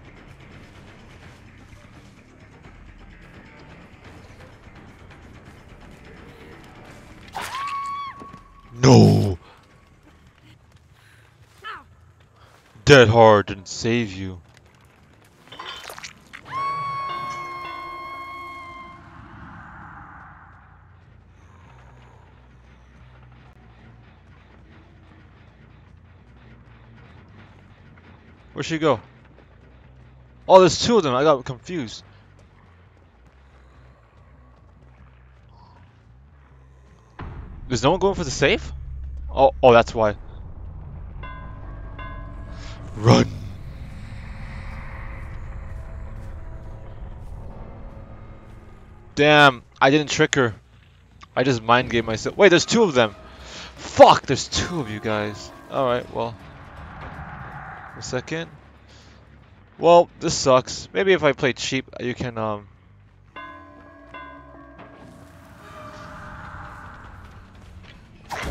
No! Dead hard didn't save you. Where'd she go? Oh, there's two of them. I got confused. There's no one going for the safe? Oh, oh, that's why. Run. Damn, I didn't trick her. I just mind game myself. Wait, there's two of them. Fuck, there's two of you guys. Alright, well. A second. Well, this sucks. Maybe if I play cheap, you can, um...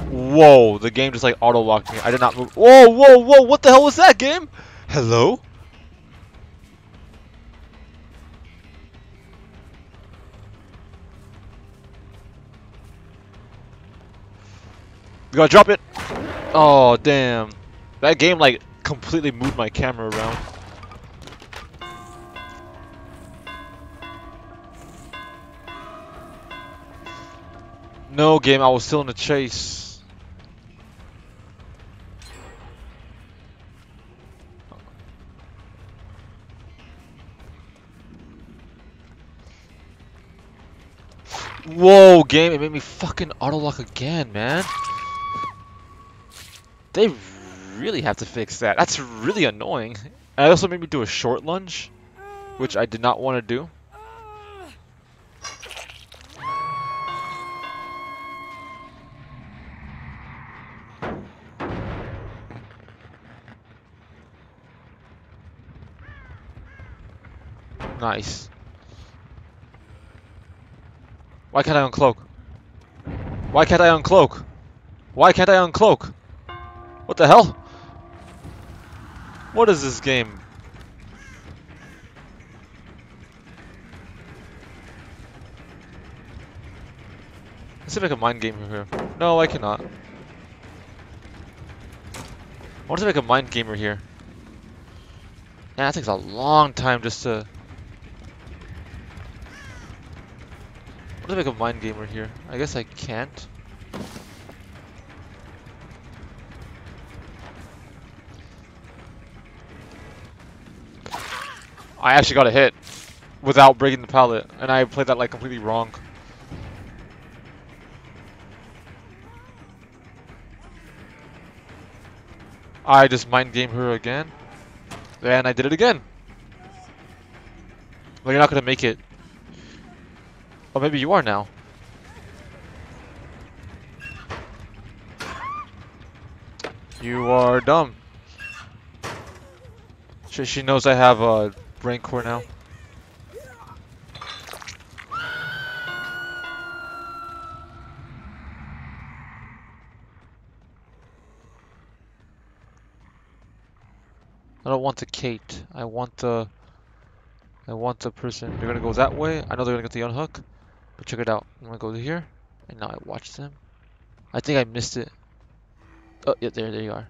Whoa, the game just like auto-locked me. I did not move. Whoa, whoa, whoa, what the hell was that, game? Hello? You gotta drop it. Oh, damn. That game like completely moved my camera around. No, game, I was still in the chase. Whoa, game, it made me fucking auto-lock again, man. They really have to fix that. That's really annoying. And it also made me do a short lunge, which I did not want to do. Nice. Why can't I uncloak? Why can't I uncloak? Why can't I uncloak? What the hell? What is this game? Let's see if I can mind game here. No, I cannot. I want to make a mind gamer here. Yeah, that takes a long time just to... I want to make a mind gamer here. I guess I can't. I actually got a hit without breaking the pallet, and I played that like completely wrong. I just mind game her again, and I did it again. Well, you're not gonna make it. Oh, maybe you are now. You are dumb. She, she knows I have a brain core now. I don't want the Kate. I want the... I want the person. They're gonna go that way. I know they're gonna get the unhook. But check it out. I'm gonna go to here. And now I watch them. I think I missed it. Oh, yeah, there, there you are.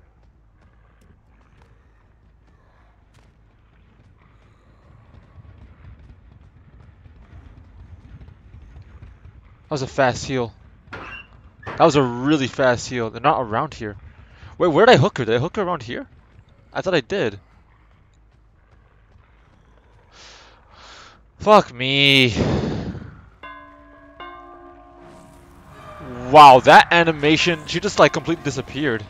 That was a fast heal. That was a really fast heal. They're not around here. Wait, where did I hook her? Did I hook her around here? I thought I did. Fuck me. Wow, that animation, she just like completely disappeared.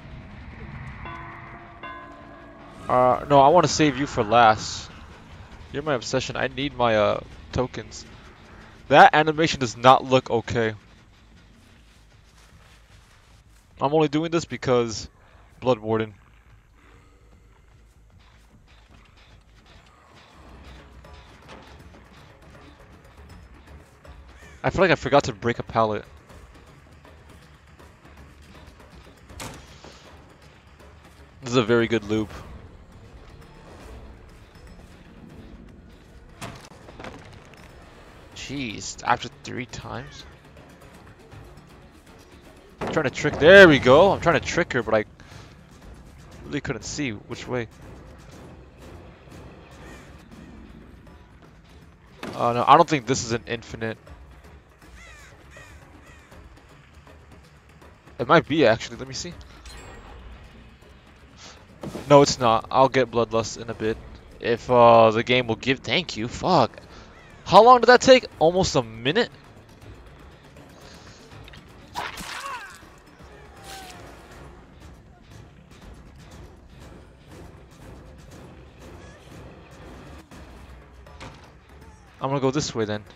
Uh, no, I want to save you for last. You're my obsession. I need my uh tokens. That animation does not look okay. I'm only doing this because Blood Warden. I feel like I forgot to break a pallet. This is a very good loop. Jeez, after three times? I'm trying to trick. There we go. I'm trying to trick her, but I really couldn't see which way. Oh uh, no, I don't think this is an infinite. It might be actually. Let me see. No, it's not. I'll get Bloodlust in a bit. If uh, the game will give. Thank you. Fuck. How long did that take? Almost a minute? I'm gonna go this way then.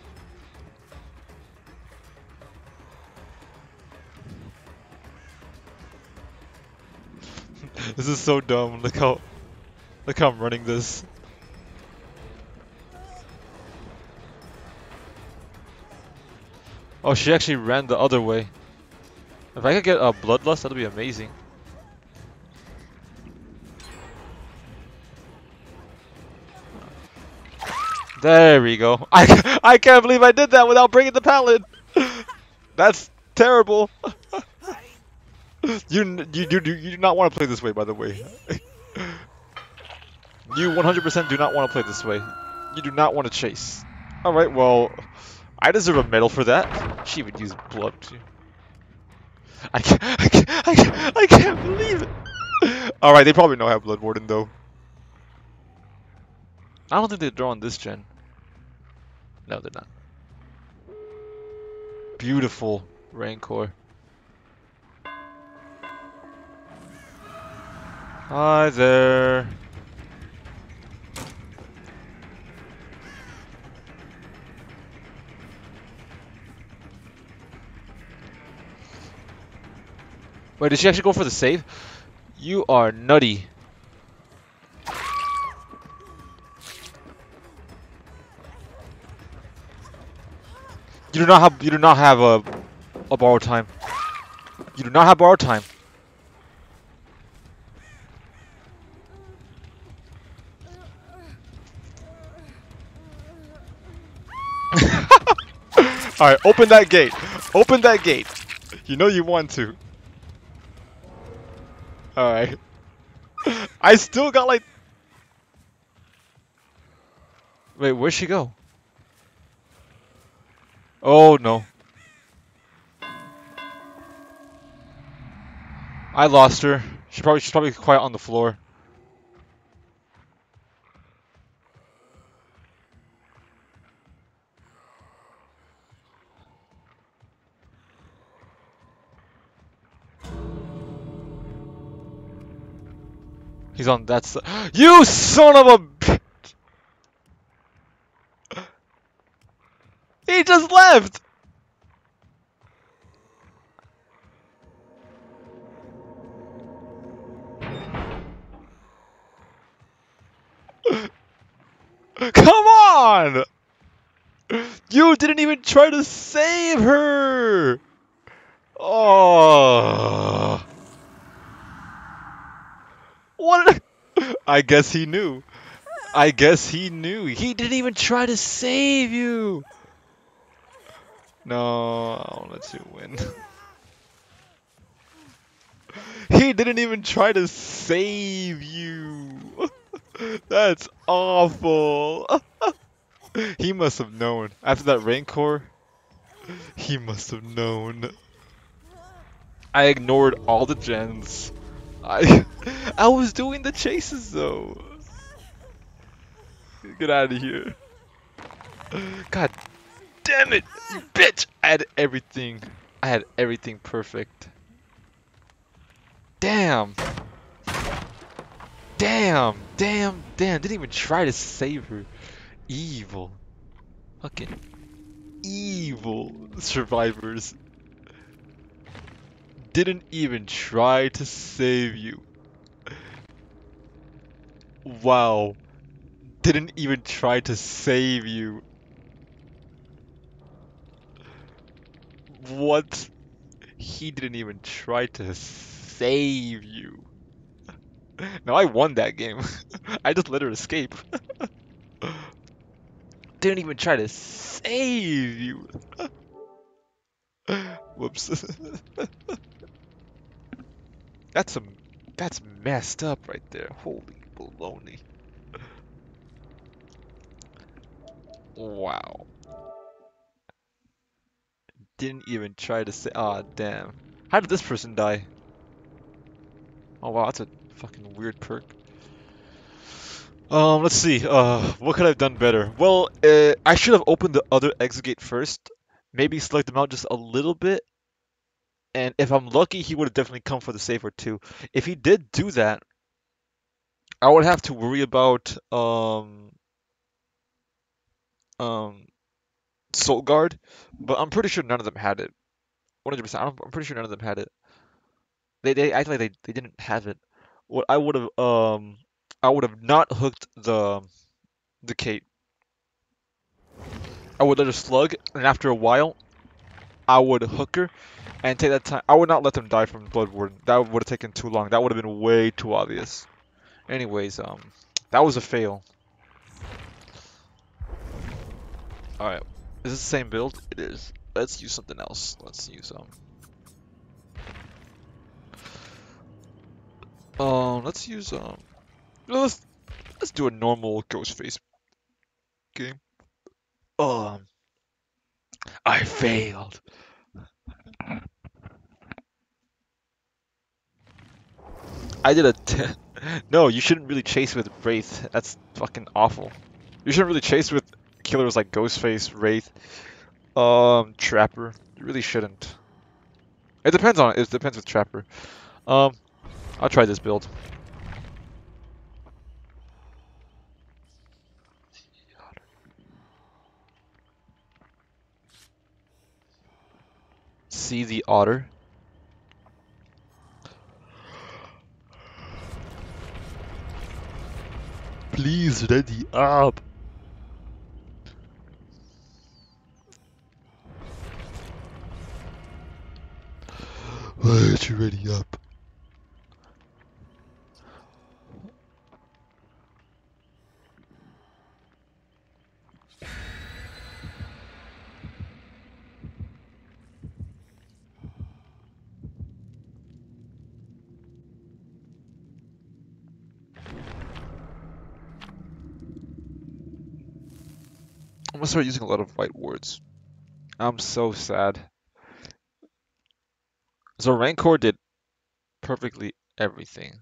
This is so dumb. Look how, look how I'm running this. Oh, she actually ran the other way. If I could get a Bloodlust, that'd be amazing. There we go. I, I can't believe I did that without bringing the pallet. That's terrible. You, you, you, you do not want to play this way, by the way. You one hundred percent do not want to play this way. You do not want to chase. Alright, well, I deserve a medal for that. She even used blood too. I can't, I can't, I can't, I can't believe it. Alright, they probably know I have Blood Warden though. I don't think they draw on this gen. No, they're not. Beautiful Rancor. Hi there. Wait, did she actually go for the save? You are nutty. You do not have you do not have a a borrow time. You do not have borrow time. Alright, open that gate. Open that gate. You know you want to. Alright. I still got like... Wait, where'd she go? Oh no. I lost her. She probably she's probably quiet on the floor. He's on that side. You son of a bitch! He just left! Come on! You didn't even try to save her! Oh. What? I guess he knew. I guess he knew. He didn't even try to save you. No, I'll let you win. He didn't even try to save you. That's awful. He must have known. After that Rancor, he must have known. I ignored all the gens. I I was doing the chases though. Get out of here. God damn it, you bitch! I had everything. I had everything perfect. Damn. Damn, damn, damn. Didn't even try to save her. Evil. Fucking evil survivors. Didn't even try to save you. Wow. Didn't even try to save you. What? He didn't even try to save you. No, I won that game. I just let her escape. Didn't even try to save you. Whoops. That's some. That's messed up right there. Holy baloney. Wow. Didn't even try to say. Aw, damn. How did this person die? Oh wow, that's a fucking weird perk. Um, let's see. Uh, what could I have done better? Well, uh, I should have opened the other exit gate first. Maybe select them out just a little bit. And if I'm lucky, he would have definitely come for the save or two. If he did do that, I would have to worry about um um Soul Guard, but I'm pretty sure none of them had it. one hundred percent. I'm pretty sure none of them had it. They they act like they, they didn't have it. What I would have um I would have not hooked the the Kate. I would let her slug, and after a while, I would hook her and take that time. I would not let them die from Blood Warden. That would have taken too long. That would have been way too obvious. Anyways, um, that was a fail. Alright, is this the same build? It is. Let's use something else. Let's use, um... Um, let's use, um... Let's, let's do a normal Ghostface game. Um, I failed. I did a t No, you shouldn't really chase with Wraith. That's fucking awful. You shouldn't really chase with killers like Ghostface, Wraith, um, Trapper. You really shouldn't. It depends on it. It depends with Trapper. Um, I'll try this build. See the otter. Please ready up. Why aren't you ready up? I'm gonna start using a lot of white words. I'm so sad. So Rancor did perfectly everything.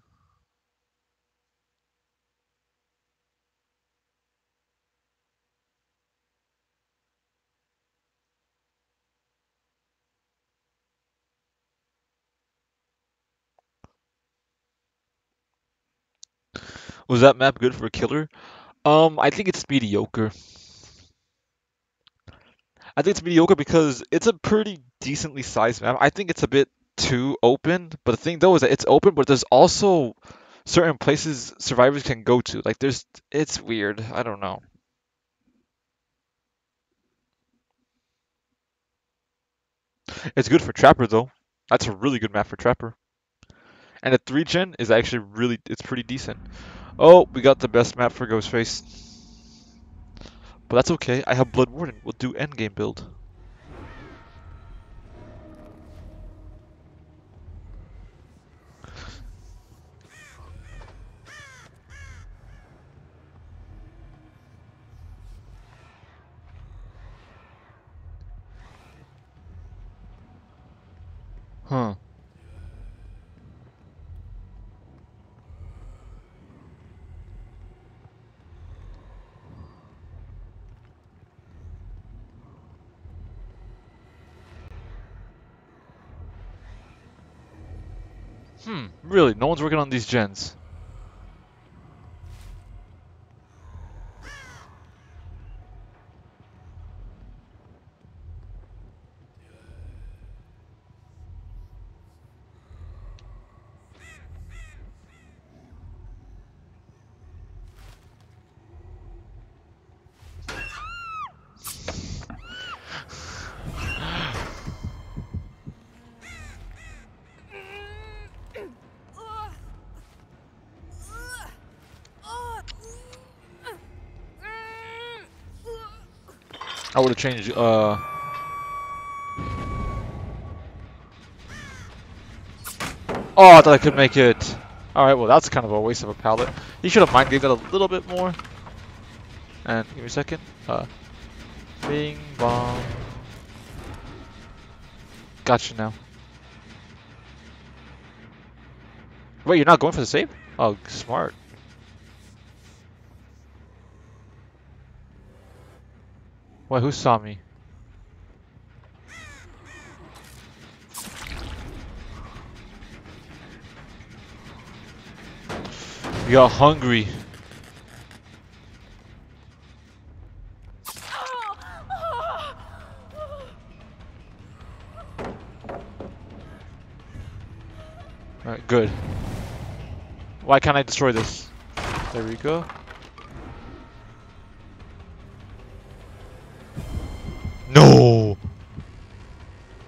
Was that map good for a killer? Um, I think it's mediocre. I think it's mediocre because it's a pretty decently sized map. I think it's a bit too open, but the thing though is that it's open, but there's also certain places survivors can go to. Like there's, it's weird. I don't know. It's good for Trapper though. That's a really good map for Trapper. And the three gen is actually really, it's pretty decent. Oh, we got the best map for Ghostface. But that's okay. I have Blood Warden. We'll do endgame build. Huh. Hmm, really? No one's working on these gens. I would have changed, uh... Oh, I thought I could make it. Alright, well that's kind of a waste of a pallet. He should have mind gave that a little bit more. And, give me a second. Uh, bing, bong. Gotcha now. Wait, you're not going for the save? Oh, smart. Wait, who saw me? You got hungry. Alright, good. Why can't I destroy this? There we go. No!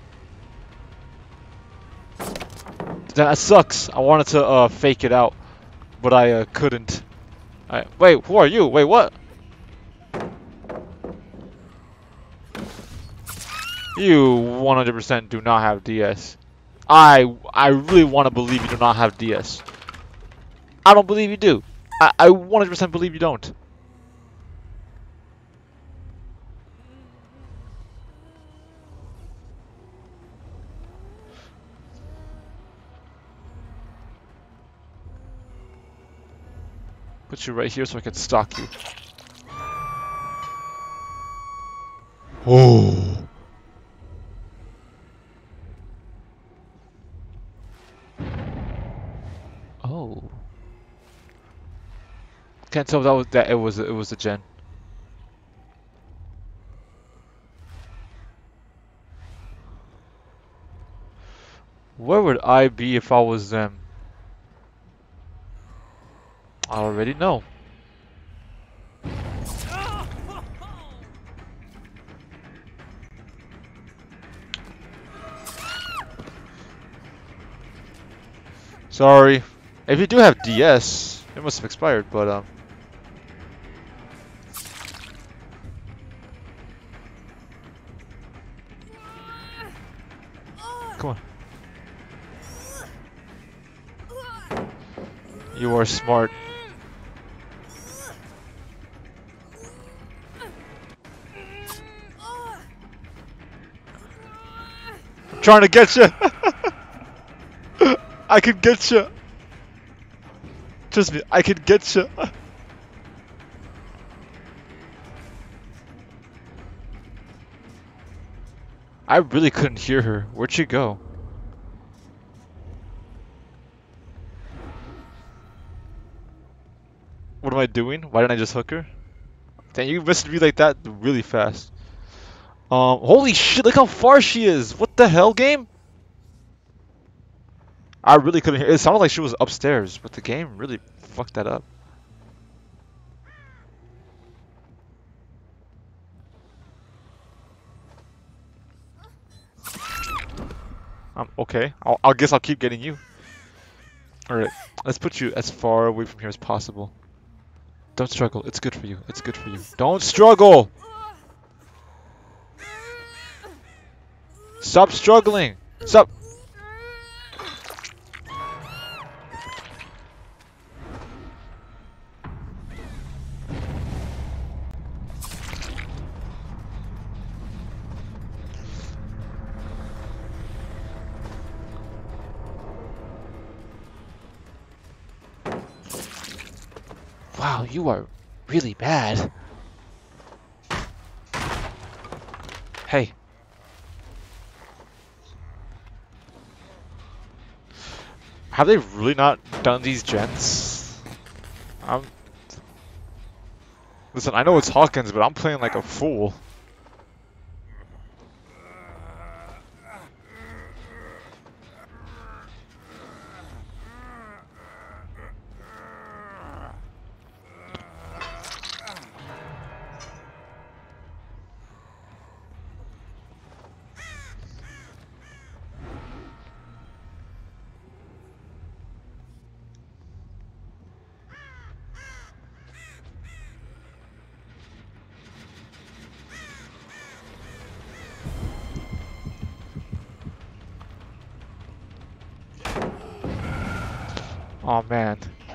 That sucks. I wanted to uh, fake it out, but I uh, couldn't. I, wait, who are you? Wait, what? You one hundred percent do not have D S. I I really want to believe you do not have D S. I don't believe you do. I, I one hundred percent believe you don't. Put you right here so I can stalk you. Oh. Oh. Can't tell if that was that it was it was a gen. Where would I be if I was them? I already know. Sorry. If you do have D S, it must have expired, but um. Come on. You are smart. I'm trying to get you. I can get you. Trust me, I can get you. I really couldn't hear her. Where'd she go? What am I doing? Why didn't I just hook her? Dang, you missed me like that really fast. Um, holy shit, look how far she is! What the hell, game? I really couldn't hear. It sounded like she was upstairs, but the game really fucked that up. Um, okay, I'll, I guess I'll keep getting you. Alright, let's put you as far away from here as possible. Don't struggle, it's good for you, it's good for you. Don't struggle! Stop struggling! Stop! Wow, you are really bad. Hey. Have they really not done these gens? I'm... Listen, I know it's Hawkins, but I'm playing like a fool. Oh man.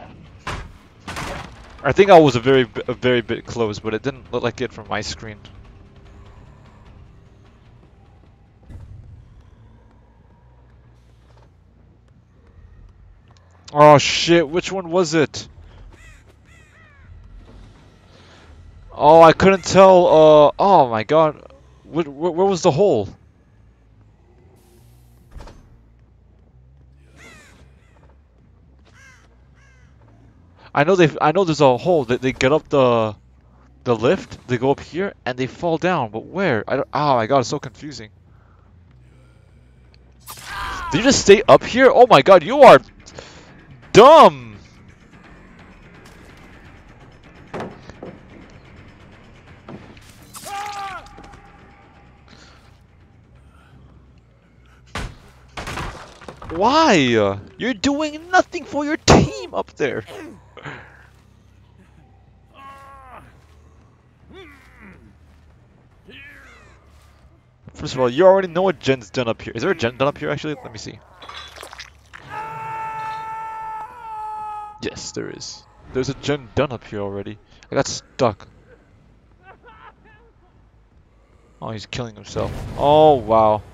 I think I was a very, a very bit close, but it didn't look like it from my screen. Oh shit, which one was it? Oh, I couldn't tell, uh, oh my god. Where, where, where was the hole? I know they, I know there's a hole that they get up the, the lift, they go up here, and they fall down, but where? I don't, oh my god, it's so confusing. Did you just stay up here? Oh my god, you are dumb! Why? Uh, You're doing nothing for your team up there. First of all, you already know what gen's done up here. Is there a gen done up here actually? Let me see. Yes, there is. There's a gen done up here already. I got stuck. Oh, he's killing himself. Oh, wow.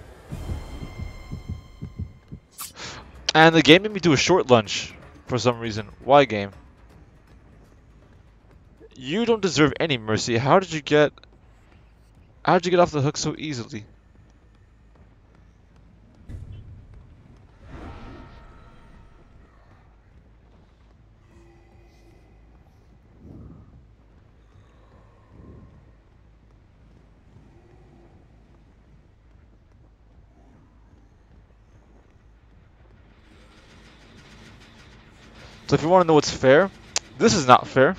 And the game made me do a short lunge for some reason. Why, game? You don't deserve any mercy. How did you get... How did you get off the hook so easily? So if you want to know what's fair, this is not fair.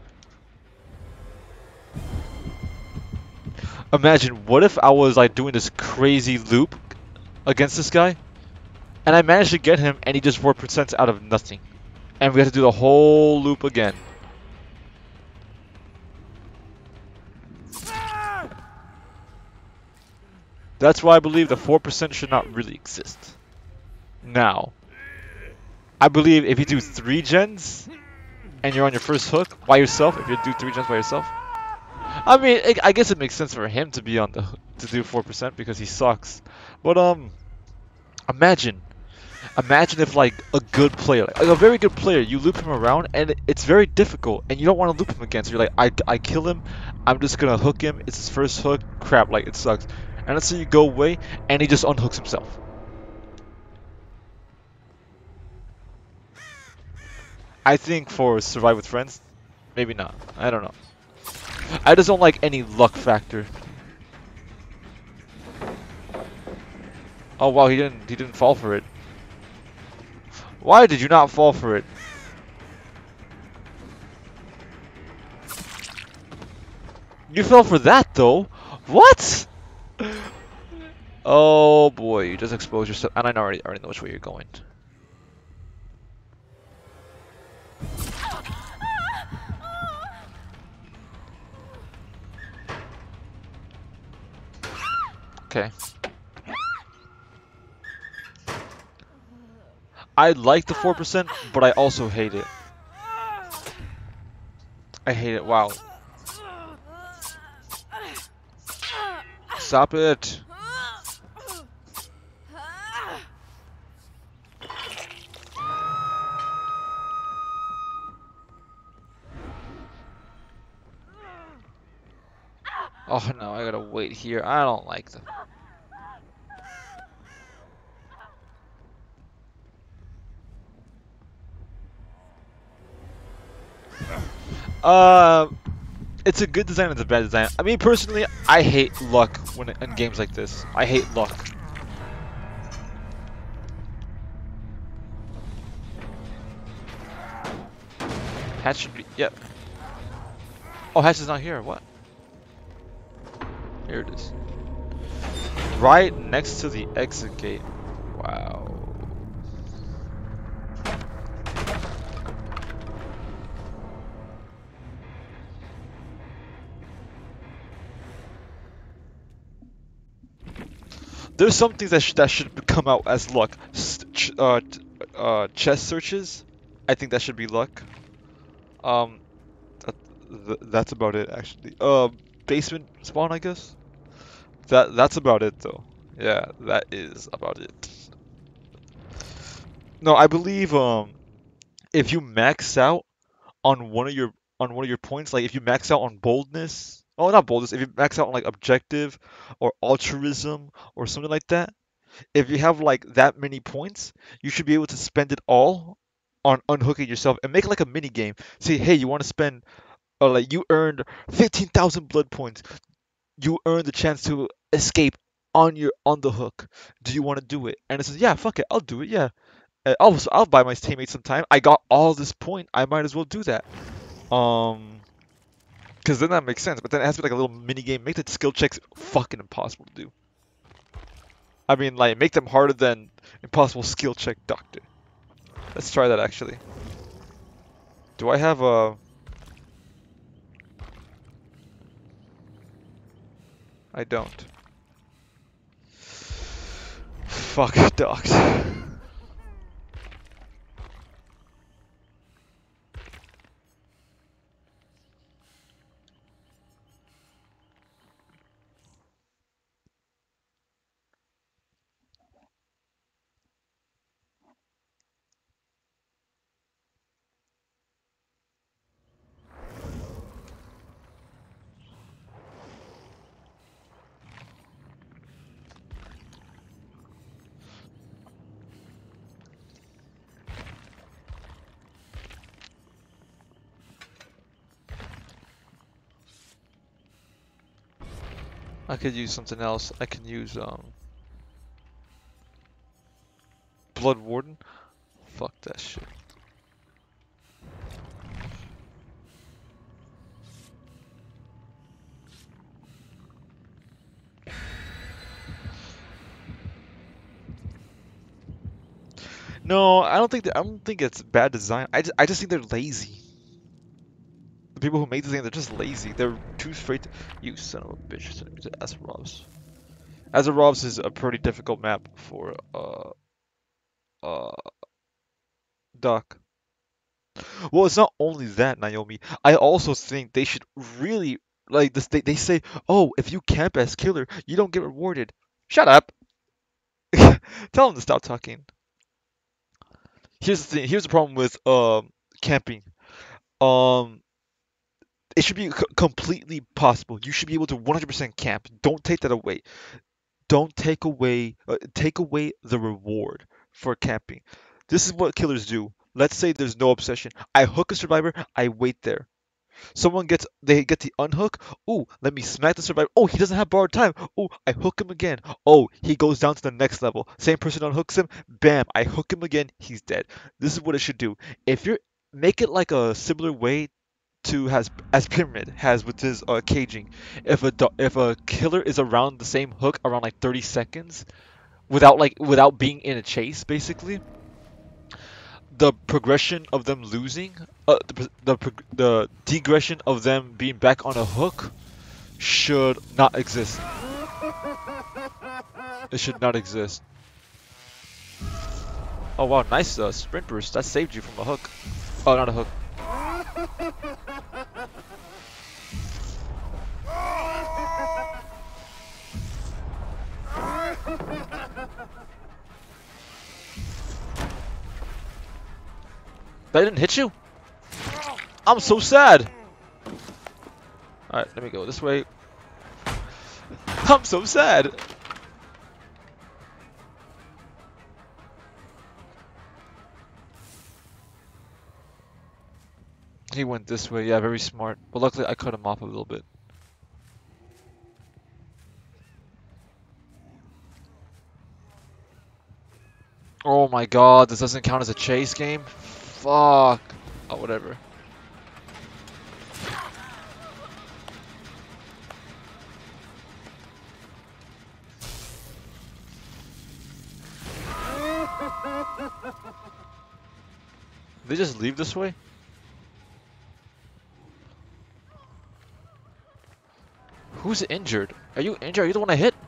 Imagine, what if I was like doing this crazy loop against this guy, and I managed to get him, and he just four percent out of nothing, and we had to do the whole loop again. That's why I believe the four percent should not really exist. Now, I believe if you do three gens, and you're on your first hook by yourself, if you do three gens by yourself, I mean, it, I guess it makes sense for him to be on the to do four percent because he sucks. But um, imagine, imagine if like a good player, like a very good player, you loop him around and it's very difficult, and you don't want to loop him again. So you're like, I I kill him, I'm just gonna hook him. It's his first hook. Crap, like it sucks. And let's say you go away and he just unhooks himself. I think for Survive with Friends, maybe not. I don't know. I just don't like any luck factor. Oh wow, he didn't he didn't fall for it. Why did you not fall for it? You fell for that though. What? Oh boy, you just exposed yourself, and I already already know which way you're going. Okay. I like the four percent, but I also hate it. I hate it. Wow. Stop it. Oh no, I gotta wait here. I don't like them. Uh, it's a good design, it's a bad design. I mean, personally, I hate luck when in games like this. I hate luck. Hatch should be, yep. Oh, Hatch is not here, what? Here it is. Right next to the exit gate. Wow. There's some things that, sh that should come out as luck. St ch uh, uh, chest searches, I think that should be luck. Um, that, th that's about it actually. Uh, basement spawn, I guess. That that's about it though. Yeah, that is about it. No, I believe um, if you max out on one of your on one of your points, like if you max out on boldness, oh not boldness, if you max out on like objective or altruism or something like that, if you have like that many points, you should be able to spend it all on unhooking yourself and make like a mini game. Say, hey, you want to spend, or like you earned fifteen thousand blood points. You earned the chance to escape on your on the hook. Do you want to do it? And it says, yeah, fuck it, I'll do it. Yeah, uh, I'll I'll buy my teammates some time. I got all this point. I might as well do that. Um, because then that makes sense. But then it has to be like a little mini game. Make the skill checks fucking impossible to do. I mean, like make them harder than Impossible skill check, doctor. Let's try that actually. Do I have a... I don't. Fuck, docs. I could use something else. I can use um Blood Warden. Fuck that shit. No, I don't think that, I don't think it's bad design. I just, I just think they're lazy. The people who made this game, they're just lazy. They're too straight. To, you son of a bitch. Send me to Azerovs. Azerovs is a pretty difficult map for uh uh Doc. Well, it's not only that, Naomi. I also think they should really like this. They, they say, oh, if you camp as killer, you don't get rewarded. Shut up. Tell them to stop talking. Here's the thing. Here's the problem with um camping. Um, it should be c completely possible. You should be able to one hundred percent camp. Don't take that away. Don't take away uh, take away the reward for camping. This is what killers do. Let's say there's no obsession. I hook a survivor. I wait there. Someone gets they get the unhook. Oh, let me smack the survivor. Oh, he doesn't have borrowed time. Oh, I hook him again. Oh, he goes down to the next level. Same person unhooks him. Bam, I hook him again. He's dead. This is what it should do. If you're make it like a similar way to has as Pyramid has with his uh, caging. If a do- if a killer is around the same hook around like thirty seconds without like without being in a chase, basically the progression of them losing, uh, the the prog- the degression of them being back on a hook should not exist. It should not exist. Oh wow, nice uh, sprint burst. That saved you from a hook. Oh, not a hook. That didn't hit you? I'm so sad. Alright, let me go this way. I'm so sad. He went this way, yeah, very smart. But luckily I cut him off a little bit. Oh my god, this doesn't count as a chase game? Fuck. Oh, whatever. They just leave this way? Who's injured? Are you injured? Are you the one I hit?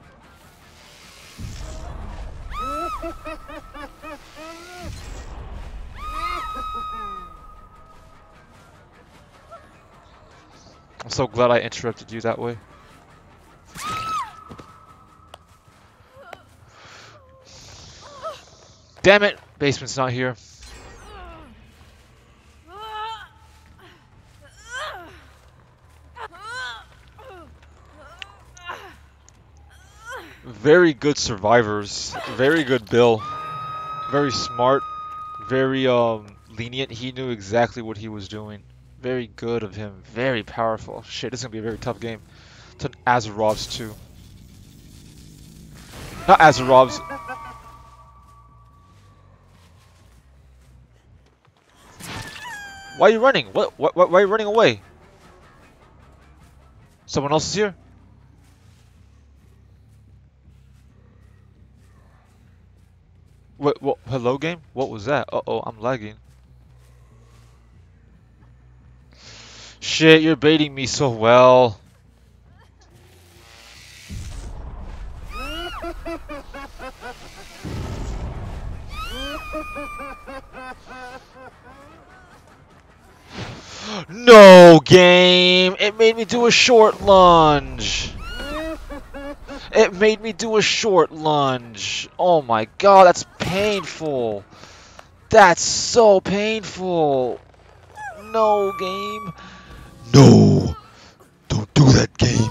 I'm so glad I interrupted you that way. Damn it! Basement's not here. Very good survivors. Very good Bill. Very smart. Very um lenient. He knew exactly what he was doing. Very good of him. Very powerful. Shit, this is gonna be a very tough game. To Azerovs too. Not Azerovs. Why are you running? What? What? Why are you running away? Someone else is here? What, what, hello game? What was that? Uh-oh, I'm lagging. Shit, you're baiting me so well. No, game! It made me do a short lunge. It made me do a short lunge. Oh my god, that's painful. That's so painful. No, game. No! Don't do that, game.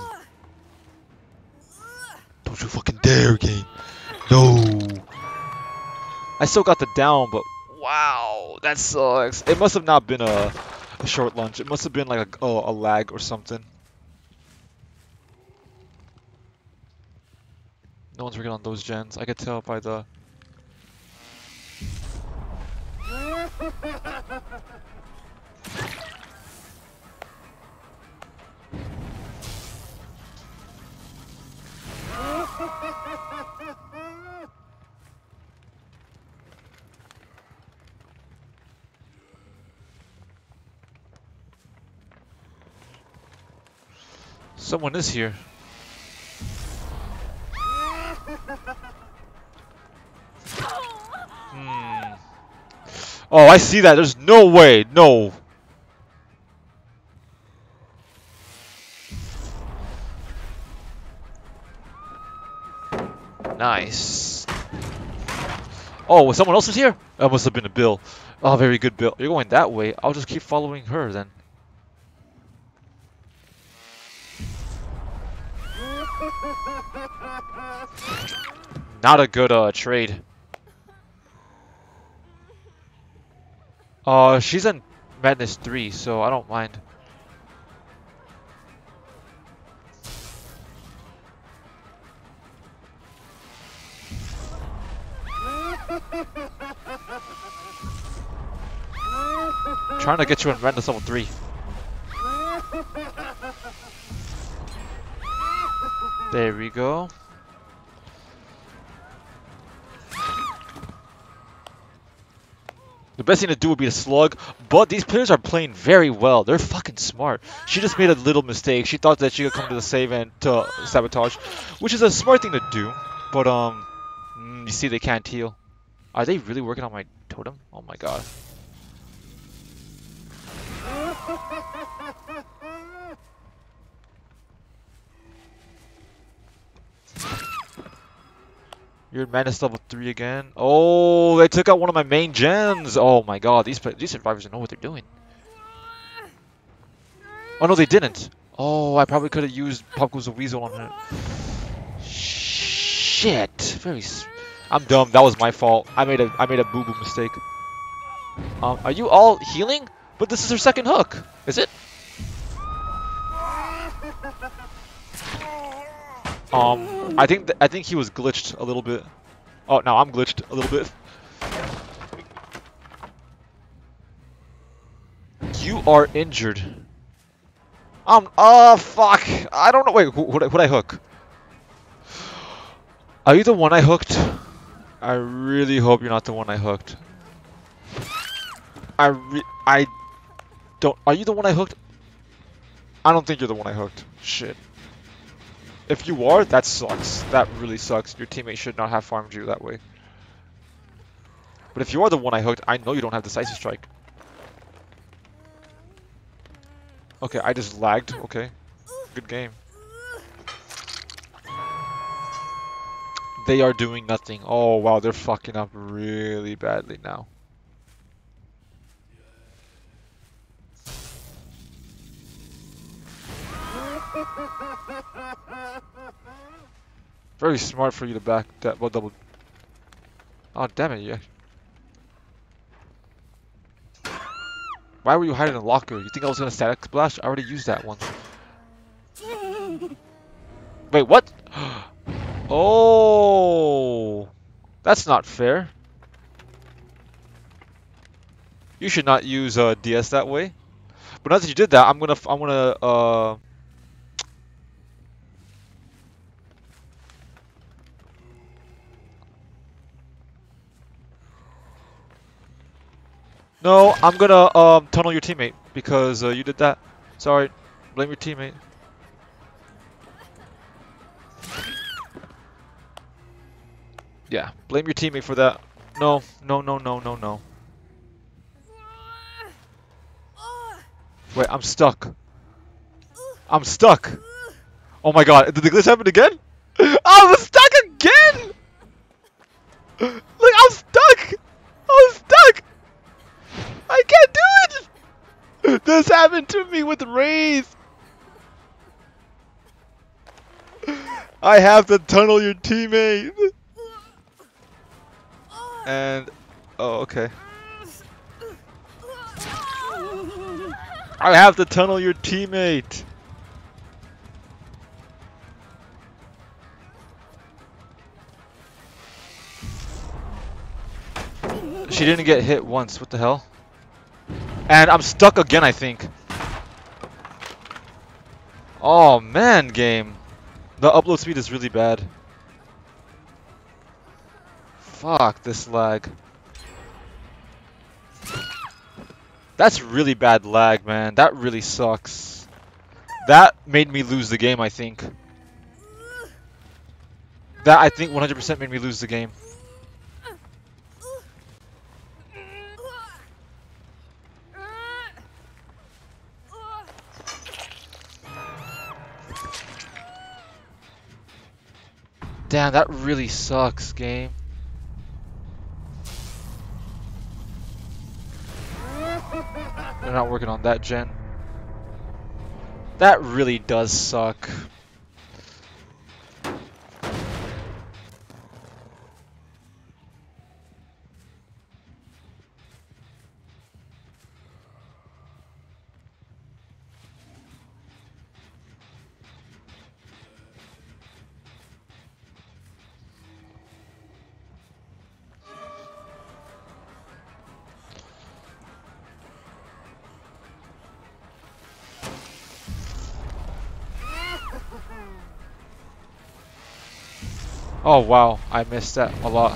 Don't you fucking dare, game. No! I still got the down, but wow, that sucks. It must have not been a, a short lunge. It must have been like a, oh, a lag or something. No one's working on those gens. I could tell by the... Someone is here. Hmm. Oh, I see that. There's no way. No. Nice. Oh, was someone else is here? That must have been a Bill. Oh, very good, Bill. You're going that way. I'll just keep following her then. Not a good uh, trade. Uh, she's in Madness three, so I don't mind. Trying to get you in Madness level three. There we go. The best thing to do would be to slug, but these players are playing very well. They're fucking smart. She just made a little mistake. She thought that she could come to the save and to sabotage, which is a smart thing to do. But um, mm, you see, they can't heal. Are they really working on my totem? Oh my god. You're in Madness level three again. Oh, they took out one of my main gens. Oh my god, these these survivors know what they're doing. Oh no, they didn't. Oh, I probably could have used Pop Goes the Weasel on her. Shit. Very. S I'm dumb. That was my fault. I made a I made a boo boo mistake. Um, are you all healing? But this is her second hook. Is it? Um, I think th I think he was glitched a little bit. Oh, no, I'm glitched a little bit. You are injured. Um, oh fuck! I don't know. Wait, who would I, who'd I hook? Are you the one I hooked? I really hope you're not the one I hooked. I re I don't. Are you the one I hooked? I don't think you're the one I hooked. Shit. If you are, that sucks. That really sucks. Your teammate should not have farmed you that way. But if you are the one I hooked, I know you don't have Decisive Strike. Okay, I just lagged. Okay. Good game. They are doing nothing. Oh, wow, they're fucking up really badly now. Very smart for you to back that. Well, double. Oh, damn it, yeah. Why were you hiding in a locker? You think I was gonna static splash? I already used that once. Wait, what? Oh, that's not fair. You should not use uh, D S that way. But now that you did that, I'm gonna, I'm gonna, uh. No, I'm gonna um tunnel your teammate because uh, you did that. Sorry, blame your teammate. Yeah, blame your teammate for that. No, no, no, no, no, no. Wait, I'm stuck. I'm stuck. Oh my god, did the glitch happen again? I'm stuck again! Look, I'm stuck! I'm stuck! I can't do it! This happened to me with Wraith! I have to tunnel your teammate! And... oh, okay. I have to tunnel your teammate! She didn't get hit once, what the hell? And I'm stuck again, I think. Oh man, game. The upload speed is really bad. Fuck this lag. That's really bad lag, man. That really sucks. That made me lose the game, I think. That, I think, one hundred percent made me lose the game. Damn, that really sucks, game. They're not working on that gen. That really does suck. Oh wow, I missed that a lot.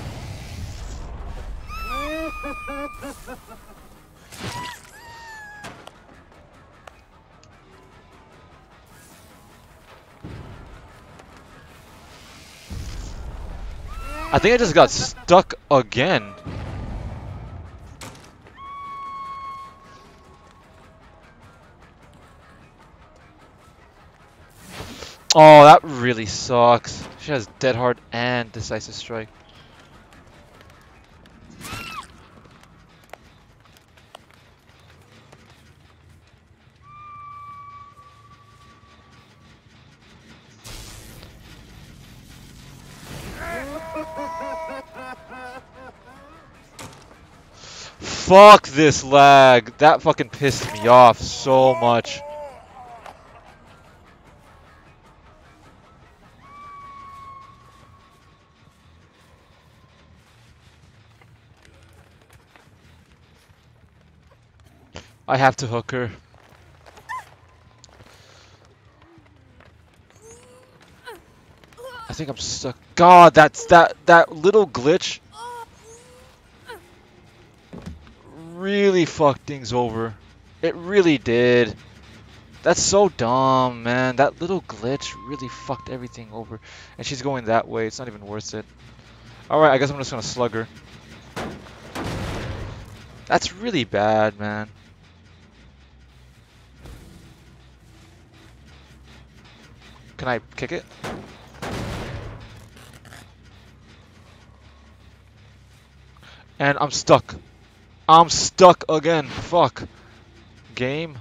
I think I just got stuck again. Oh, that really sucks. She has Dead Hard and Decisive Strike. Fuck this lag. That fucking pissed me off so much. I have to hook her. I think I'm stuck. God, that's that that little glitch really fucked things over. It really did. That's so dumb, man. That little glitch really fucked everything over. And she's going that way. It's not even worth it. Alright, I guess I'm just gonna slug her. That's really bad, man. Can I kick it? And I'm stuck. I'm stuck again. Fuck. Game.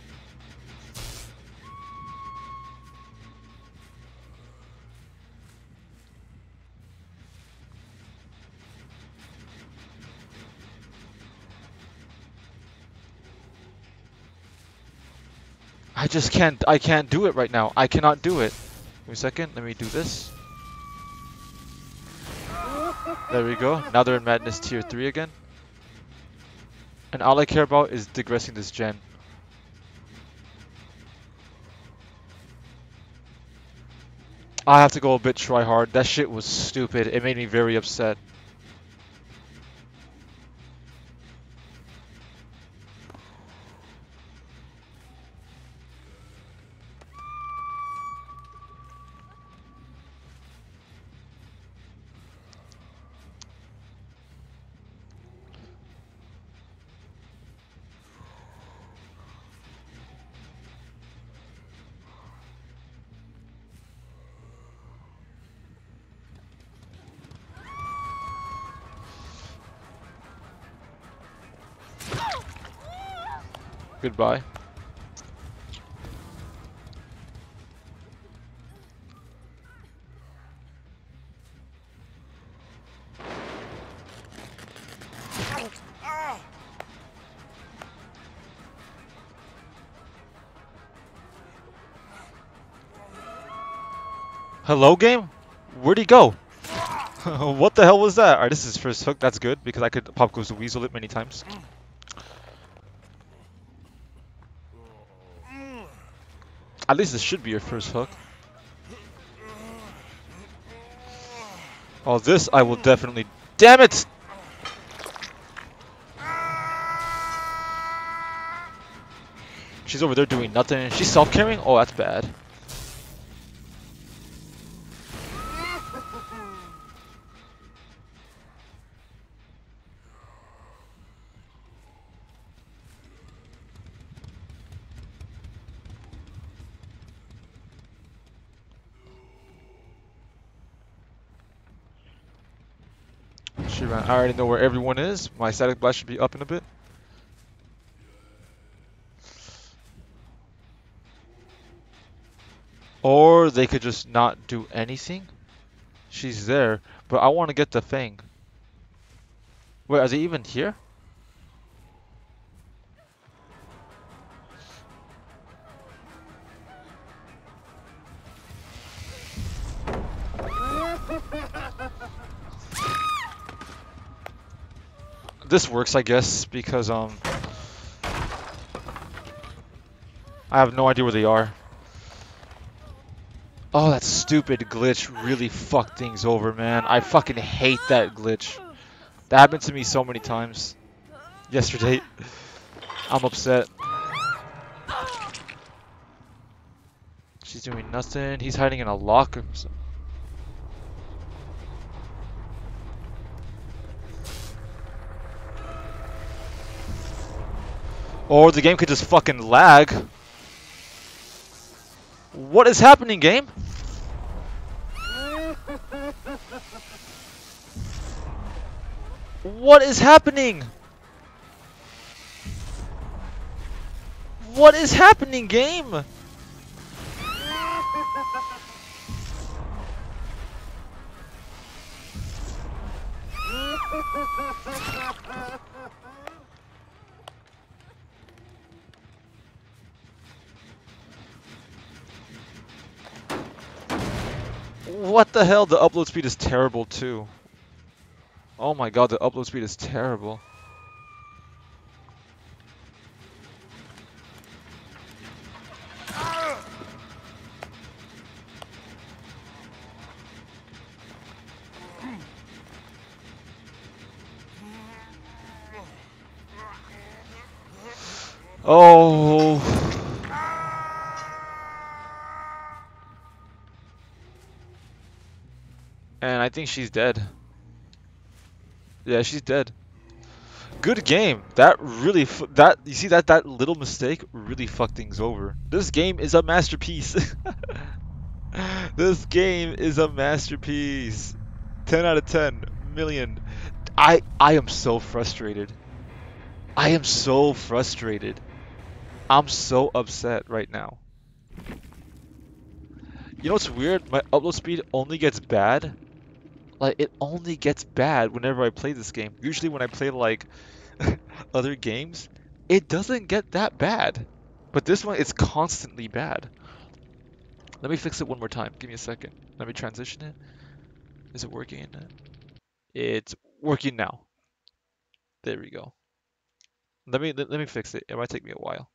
I just can't, I can't do it right now. I cannot do it. Give me a second, let me do this. There we go. Now they're in Madness Tier three again. And all I care about is digressing this gen. I have to go a bit try hard. That shit was stupid. It made me very upset. Goodbye. Hello, game? Where'd he go? What the hell was that? Alright, this is first hook. That's good because I could pop goes to weasel it many times. At least this should be your first hook. Oh, this I will definitely. Damn it! She's over there doing nothing. She's self-carrying? Oh, that's bad. She ran. I already know where everyone is. My static blast should be up in a bit. Or they could just not do anything. She's there, but I want to get the thing. Wait, are they even here? This works, I guess, because um, I have no idea where they are. Oh, that stupid glitch really fucked things over, man. I fucking hate that glitch. That happened to me so many times yesterday. I'm upset. She's doing nothing. He's hiding in a locker. Or the game could just fucking lag. What is happening, game? What is happening? What is happening, game? What the hell? The upload speed is terrible too. Oh my god, the upload speed is terrible. Oh. And I think she's dead. Yeah, she's dead. Good game. That really, f that you see that that little mistake really fucked things over. This game is a masterpiece. This game is a masterpiece. ten out of ten million. I I am so frustrated. I am so frustrated. I'm so upset right now. You know what's weird? My upload speed only gets bad. Like, it only gets bad whenever I play this game. Usually when I play, like, other games, it doesn't get that bad. But this one, it's constantly bad. Let me fix it one more time. Give me a second. Let me transition it. Is it working? It's working now. There we go. Let me let, let me fix it. It might take me a while.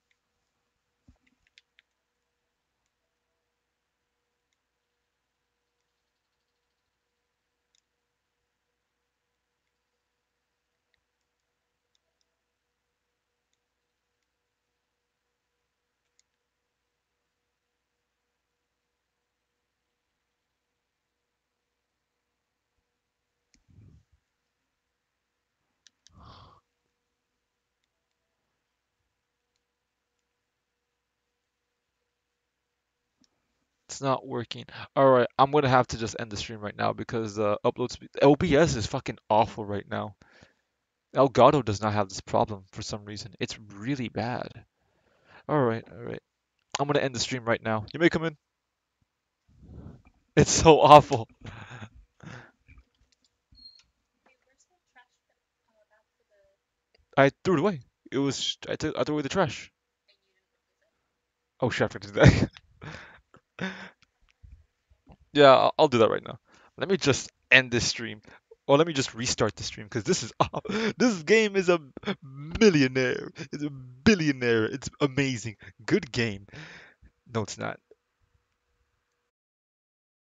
It's not working. All right, I'm gonna have to just end the stream right now because uh, upload speed O B S is fucking awful right now. Elgato does not have this problem for some reason. It's really bad. All right, all right. I'm gonna end the stream right now. You may come in. It's so awful. I threw it away. It was I took I threw away the trash. Oh shit, I forgot to do that. Yeah, I'll, I'll do that right now. Let me just end this stream. Or let me just restart the stream because this is this game is a millionaire. It's a billionaire. It's amazing. Good game. No, it's not.